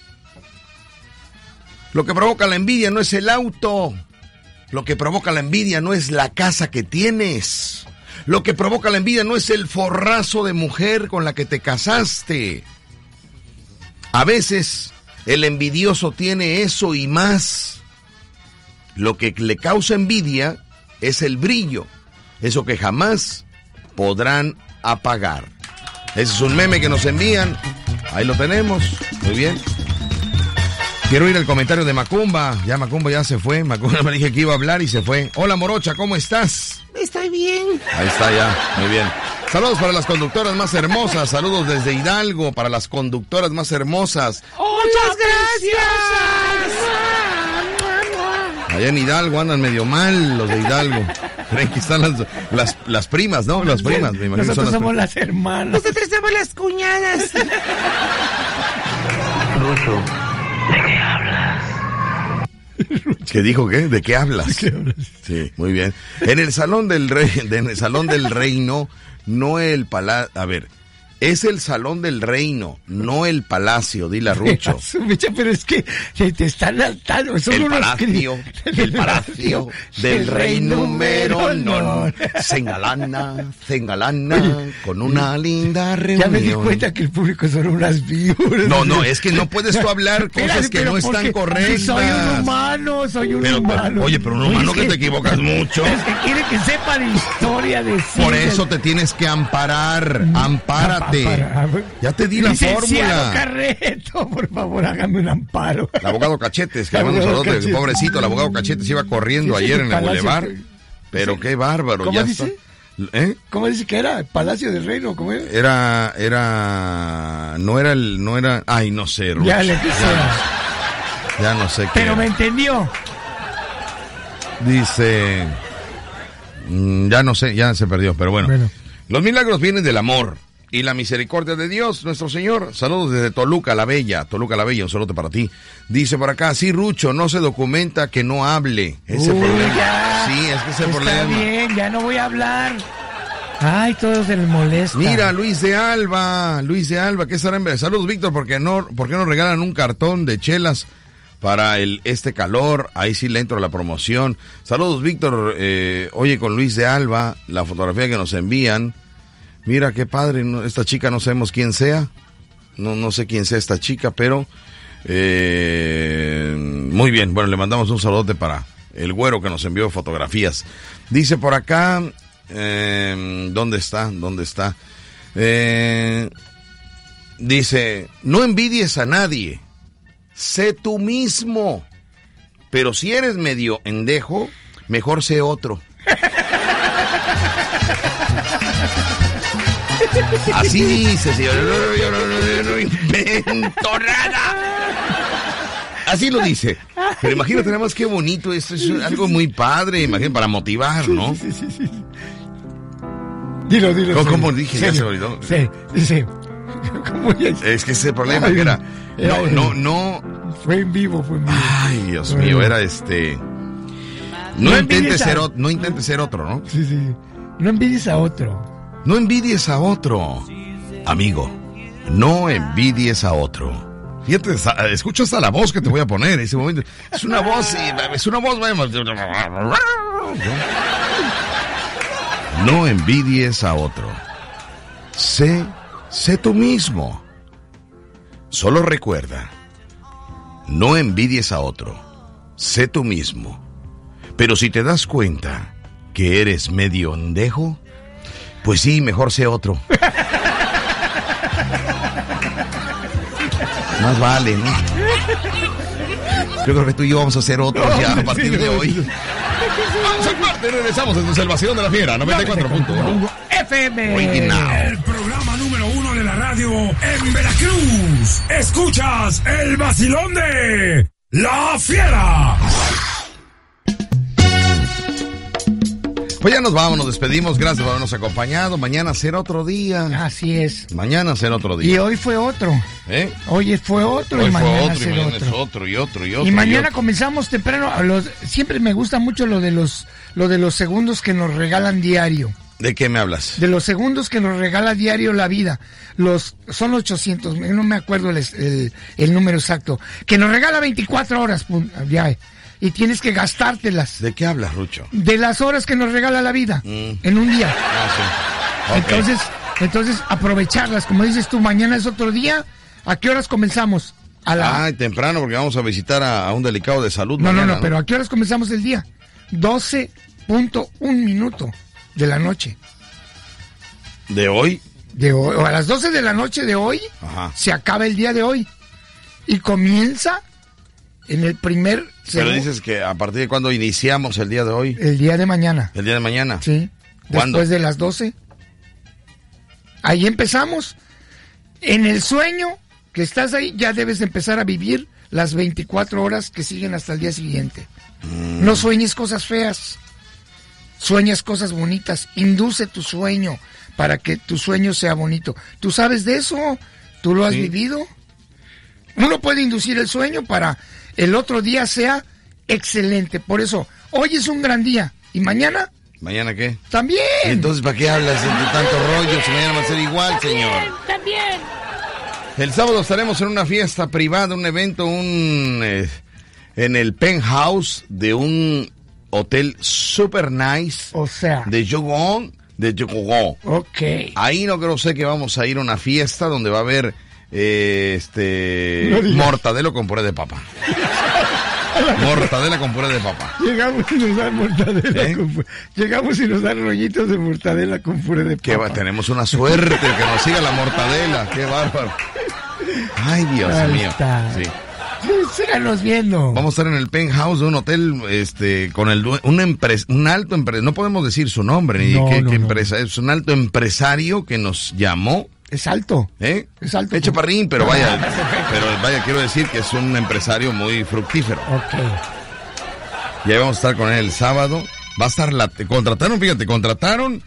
Lo que provoca la envidia no es el auto. Lo que provoca la envidia no es la casa que tienes. Lo que provoca la envidia no es el forrazo de mujer con la que te casaste. A veces el envidioso tiene eso y más. Lo que le causa envidia es el brillo. Eso que jamás podrán apagar. Ese es un meme que nos envían. Ahí lo tenemos. Muy bien. Quiero ir al comentario de Macumba. Ya Macumba ya se fue. Macumba me dije que iba a hablar y se fue. Hola Morocha, ¿cómo estás?
Estoy bien.
Ahí está ya. Muy bien. Saludos para las conductoras más hermosas. Saludos desde Hidalgo para las conductoras más hermosas.
¡Muchas gracias!
Allá en Hidalgo andan medio mal los de Hidalgo. Creen que están las, las, las primas, ¿no? Las primas, me imagino.
Nosotros
son las
somos
primas.
las hermanas.
Nosotros somos las cuñadas.
Rucho, ¿de qué hablas?
¿Qué dijo qué? ¿De qué hablas? Sí, muy bien. En el salón del rey, en el salón del reino, no el palacio. A ver, es el salón del reino, no el palacio, dile a Rucho.
Pero es que te están saltando.
El palacio, el palacio del rey número no. Se engalana, se engalana con una linda reunión.
Ya me di cuenta que el público son unas víboras.
No, no, es que no puedes tú hablar cosas
Espérate,
que
pero
no están
porque
correctas.
Soy un humano, soy un
Pero,
humano.
oye, pero un humano que te equivocas mucho.
Es que quiere que sepa de historia de
Por eso te tienes que amparar, ampárate.
Amparar.
Ya te di la
Licenciado
fórmula.
Carreto, por favor, hágame un amparo.
El abogado Cachetes, que le mando un saludo, el pobrecito, el abogado Cachetes iba corriendo
Sí, sí,
ayer en el
Palacio,
bulevar.
sí.
Pero qué bárbaro,
¿Cómo
ya
dice?
está. ¿Eh?
¿Cómo dice que era? ¿Palacio del Reino? ¿Cómo era?
Era, era, no era el, no era, ay, no sé, Rucho.
Ya le quise.
Ya, ya no sé qué.
Pero
era.
me entendió.
Dice, mm, ya no sé, ya se perdió, pero bueno.
Bueno.
Los milagros vienen del amor y la misericordia de Dios, nuestro Señor. Saludos desde Toluca la Bella, Toluca la Bella, un saludo para ti. Dice por acá, sí, Rucho, no se documenta que no hable. Ese
Uy,
problema.
ya.
Sí, es que ese
Está
problema.
bien, ya no voy a hablar. Ay, todos se les molesta.
Mira, Luis de Alba, Luis de Alba, ¿qué estará en vez? Saludos, Víctor, porque no, ¿por qué no regalan un cartón de chelas para el este calor? Ahí sí le entro a la promoción. Saludos, Víctor, eh, oye, con Luis de Alba, la fotografía que nos envían. Mira qué padre, no, esta chica no sabemos quién sea, no, no sé quién sea esta chica, pero eh, muy bien, bueno, le mandamos un saludote para el güero que nos envió fotografías. Dice por acá, eh, ¿dónde está? ¿Dónde está? Eh, dice, no envidies a nadie, sé tú mismo, pero si eres medio endejo, mejor sé otro. Así dice, señor. Yo no, yo no, yo no invento nada. Así lo dice. Pero imagínate nada más qué bonito. Esto es algo muy padre. Imagínate, para motivar, ¿no?
Sí, sí, sí. Dilo, dilo.
¿Cómo,
serio,
cómo dije? Ya
serio.
se olvidó.
Sí, sí. ¿Cómo ya?
Es que ese es el problema que era. No, no, no.
Fue en vivo, fue en vivo.
Ay, Dios mío, era este. No,
No
intentes
envidies a-
ser, o- no intentes ser otro, ¿no?
Sí, sí. No envidies a otro.
No envidies a otro. Amigo, no envidies a otro. Fíjate, sa- escucha hasta la voz que te voy a poner en ese momento. Es una voz, y- es una voz, vamos. No envidies a otro. Sé, sé tú mismo. Solo recuerda, no envidies a otro. Sé tú mismo. Pero si te das cuenta que eres medio ondejo, pues sí, mejor sé otro. Más vale, ¿no? Yo creo que tú y yo vamos a ser otros ya a partir de hoy. Vamos al corte, regresamos entonces el vacilón de la fiera, noventa y cuatro punto uno
F M.
El programa número uno de la radio en Veracruz. Escuchas el vacilón de La Fiera.
Pues ya nos vamos, nos despedimos. Gracias por habernos acompañado. Mañana será otro día.
Así es.
Mañana será otro día.
Y hoy fue otro.
¿Eh?
Hoy fue otro
Hoy
y
fue
mañana
otro, y
será
mañana
otro.
es otro y otro y otro.
Y mañana
y otro.
comenzamos temprano. Los, siempre me gusta mucho lo de los lo de los segundos que nos regalan diario.
¿De qué me hablas?
De los segundos que nos regala diario la vida. Los son ochocientos, no me acuerdo el, el, el número exacto. Que nos regala veinticuatro horas. Pum, ya, y tienes que gastártelas.
¿De qué hablas, Rucho?
De las horas que nos regala la vida
Mm.
en un día.
Ah, sí. Ok.
Entonces, entonces aprovecharlas. Como dices tú, mañana es otro día. ¿A qué horas comenzamos? A la...
Ay, temprano, porque vamos a visitar a, a un delicado de salud.
No,
mañana,
no, no, pero ¿a qué horas comenzamos el día? doce punto uno minuto de la noche.
¿De hoy?
De hoy, o a las doce de la noche de hoy,
Ajá.
se acaba el día de hoy. Y comienza en el primer...
Pero
segu-
dices que a partir de cuándo iniciamos el día de hoy.
El día de mañana.
El día de mañana.
Sí.
¿Cuándo?
Después de las doce. Ahí empezamos. En el sueño que estás ahí, ya debes empezar a vivir las veinticuatro horas que siguen hasta el día siguiente.
Mm.
No sueñes cosas feas. Sueñas cosas bonitas. Induce tu sueño para que tu sueño sea bonito. ¿Tú sabes de eso? ¿Tú lo has
Sí.
vivido? Uno puede inducir el sueño para el otro día sea excelente. Por eso, hoy es un gran día. ¿Y mañana?
¿Mañana qué?
También.
Entonces, ¿para qué hablas de tanto rollo si mañana va a ser igual, señor?
También.
El sábado estaremos en una fiesta privada, un evento, un eh, en el penthouse de un hotel super nice
O sea,
de Yogón, de Yogón.
ok.
Ahí no creo sé que vamos a ir a una fiesta donde va a haber eh, este
No digas.
mortadelo con puré de papa. Mortadela con puré de papa.
Llegamos y nos dan mortadela
¿Eh?
con pu- Llegamos y nos dan rollitos de mortadela con puré de
Que va-
papa.
tenemos una suerte que nos siga la mortadela. Qué bárbaro. Ay, Dios
Ahí
mío.
está.
Sí.
Sí, síganos viendo.
Vamos a estar en el penthouse de un hotel, este, con el due- un empres, un alto empresario, no podemos decir su nombre ni
No,
qué,
no,
qué
no.
empresa, es un alto empresario que nos llamó,
Es alto.
¿eh?
Es alto.
Eche parrín, pero vaya, pero vaya, quiero decir que es un empresario muy fructífero.
Ok.
Y ahí vamos a estar con él el sábado. Va a estar la, contrataron, fíjate, contrataron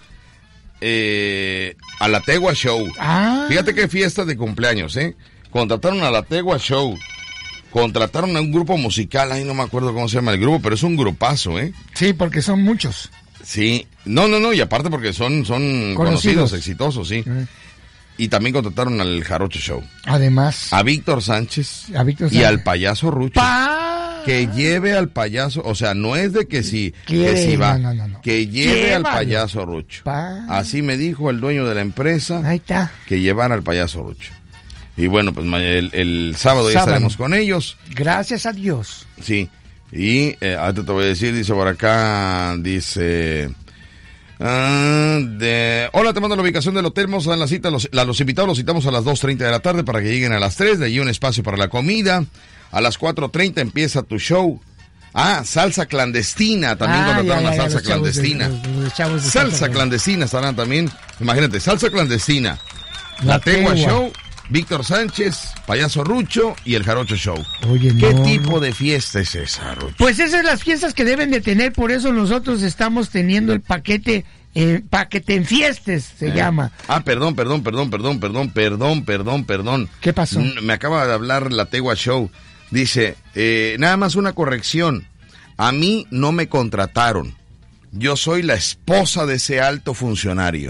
eh, a la Tegua Show.
Ah.
Fíjate qué fiesta de cumpleaños, ¿eh? Contrataron a la Tegua Show. Contrataron a un grupo musical, ahí no me acuerdo cómo se llama el grupo, pero es un grupazo, ¿eh?
Sí, porque son muchos.
Sí. No, no, no, y aparte porque son, son conocidos,
Conocidos.
exitosos, sí.
Eh.
Y también contrataron al Jarocho Show.
Además,
A Víctor Sánchez.
a Víctor
Y
Sánchez.
al payaso Rucho.
Pa-
Que lleve al payaso, o sea, no es de que si,
Quiere,
que si va,
no, no, no, no.
que lleve al
Llévalo.
payaso Rucho.
Pa-
Así me dijo el dueño de la empresa,
Ahí está.
que llevara al payaso Rucho. Y bueno, pues ma- el, el sábado ya
Sábado.
estaremos con ellos,
Gracias a Dios.
sí. Y eh, ahorita te voy a decir, dice por acá, dice... ah, de, hola, te mando la ubicación del hotel, vamos a dar la cita, los, la- los invitados los citamos a las dos treinta de la tarde para que lleguen a las tres, de allí un espacio para la comida, a las cuatro treinta empieza tu show. Ah, salsa clandestina, también
Ah,
contrataron
ya,
la
ya,
salsa
los chavos de-
clandestina.
los- los chavos de
Salsa clandestina estarán también, imagínate, salsa clandestina,
La
la Tegua
Tegua.
Show, Víctor Sánchez, Payaso Rucho y el Jarocho Show.
Oye,
¿Qué
no,
tipo
no.
de fiesta es esa, Rucho?
Pues esas son las fiestas que deben de tener, por eso nosotros estamos teniendo el paquete, eh, paquete en fiestas, se
Eh.
llama.
Ah, perdón, perdón, perdón, perdón, perdón, perdón, perdón, perdón.
¿Qué pasó?
Mm, Me acaba de hablar la Tegua Show. Dice, eh, nada más una corrección. A mí no me contrataron. Yo soy la esposa de ese alto funcionario.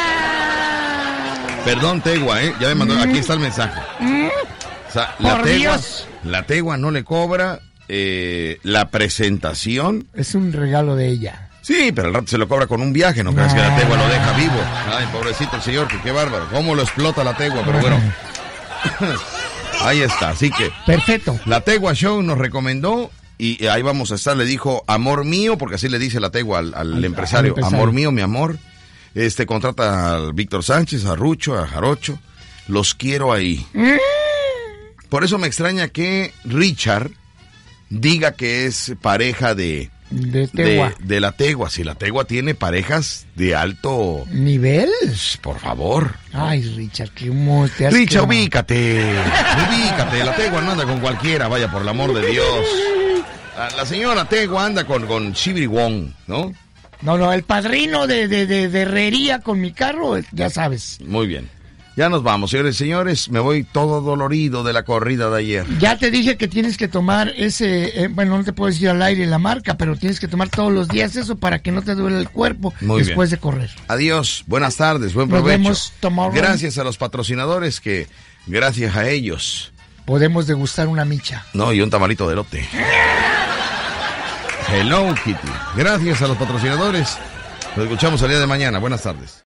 Perdón, Tegua, ¿eh? Ya me mandó, aquí está el mensaje. O sea, la
Por
Tegua,
Dios.
la Tegua no le cobra eh, la presentación.
Es un regalo de ella.
Sí, pero al rato se lo cobra con un viaje, no creas que la Tegua lo deja vivo. Ay, pobrecito el señor, que qué bárbaro. ¿Cómo lo explota la Tegua? Pero bueno, ahí está. Así que
Perfecto.
la Tegua Show nos recomendó y ahí vamos a estar. Le dijo, amor mío, porque así le dice la Tegua al, al
Al-
empresario.
al empresario.
Amor mío, mi amor. Este contrata al Víctor Sánchez, a Rucho, a Jarocho. Los quiero ahí. Por eso me extraña que Richard diga que es pareja de...
De Tegua.
De, de la Tegua, si la Tegua tiene parejas de alto...
¿Nivel?
Por favor.
Ay, Richard, qué humor te has
Richard,
quedado.
ubícate, ubícate, la Tegua no anda con cualquiera, vaya, por el amor de Dios. La, la señora Tegua anda con, con Shibiri Wong, ¿no?
No, no, el padrino de, de, de, de herrería con mi carro, ya sabes.
Muy bien. Ya nos vamos, señores y señores. Me voy todo dolorido de la corrida de ayer.
Ya te dije que tienes que tomar ese, eh, bueno, no te puedo decir al aire la marca, pero tienes que tomar todos los días eso para que no te duele el cuerpo
Muy
después
bien.
de correr.
Adiós, buenas tardes, buen
Nos
provecho.
vemos tomorrow.
Gracias a los patrocinadores que, gracias a ellos...
Podemos degustar una micha.
No, y un tamalito de elote. Hello Kitty. Gracias a los patrocinadores. Nos escuchamos el día de mañana. Buenas tardes.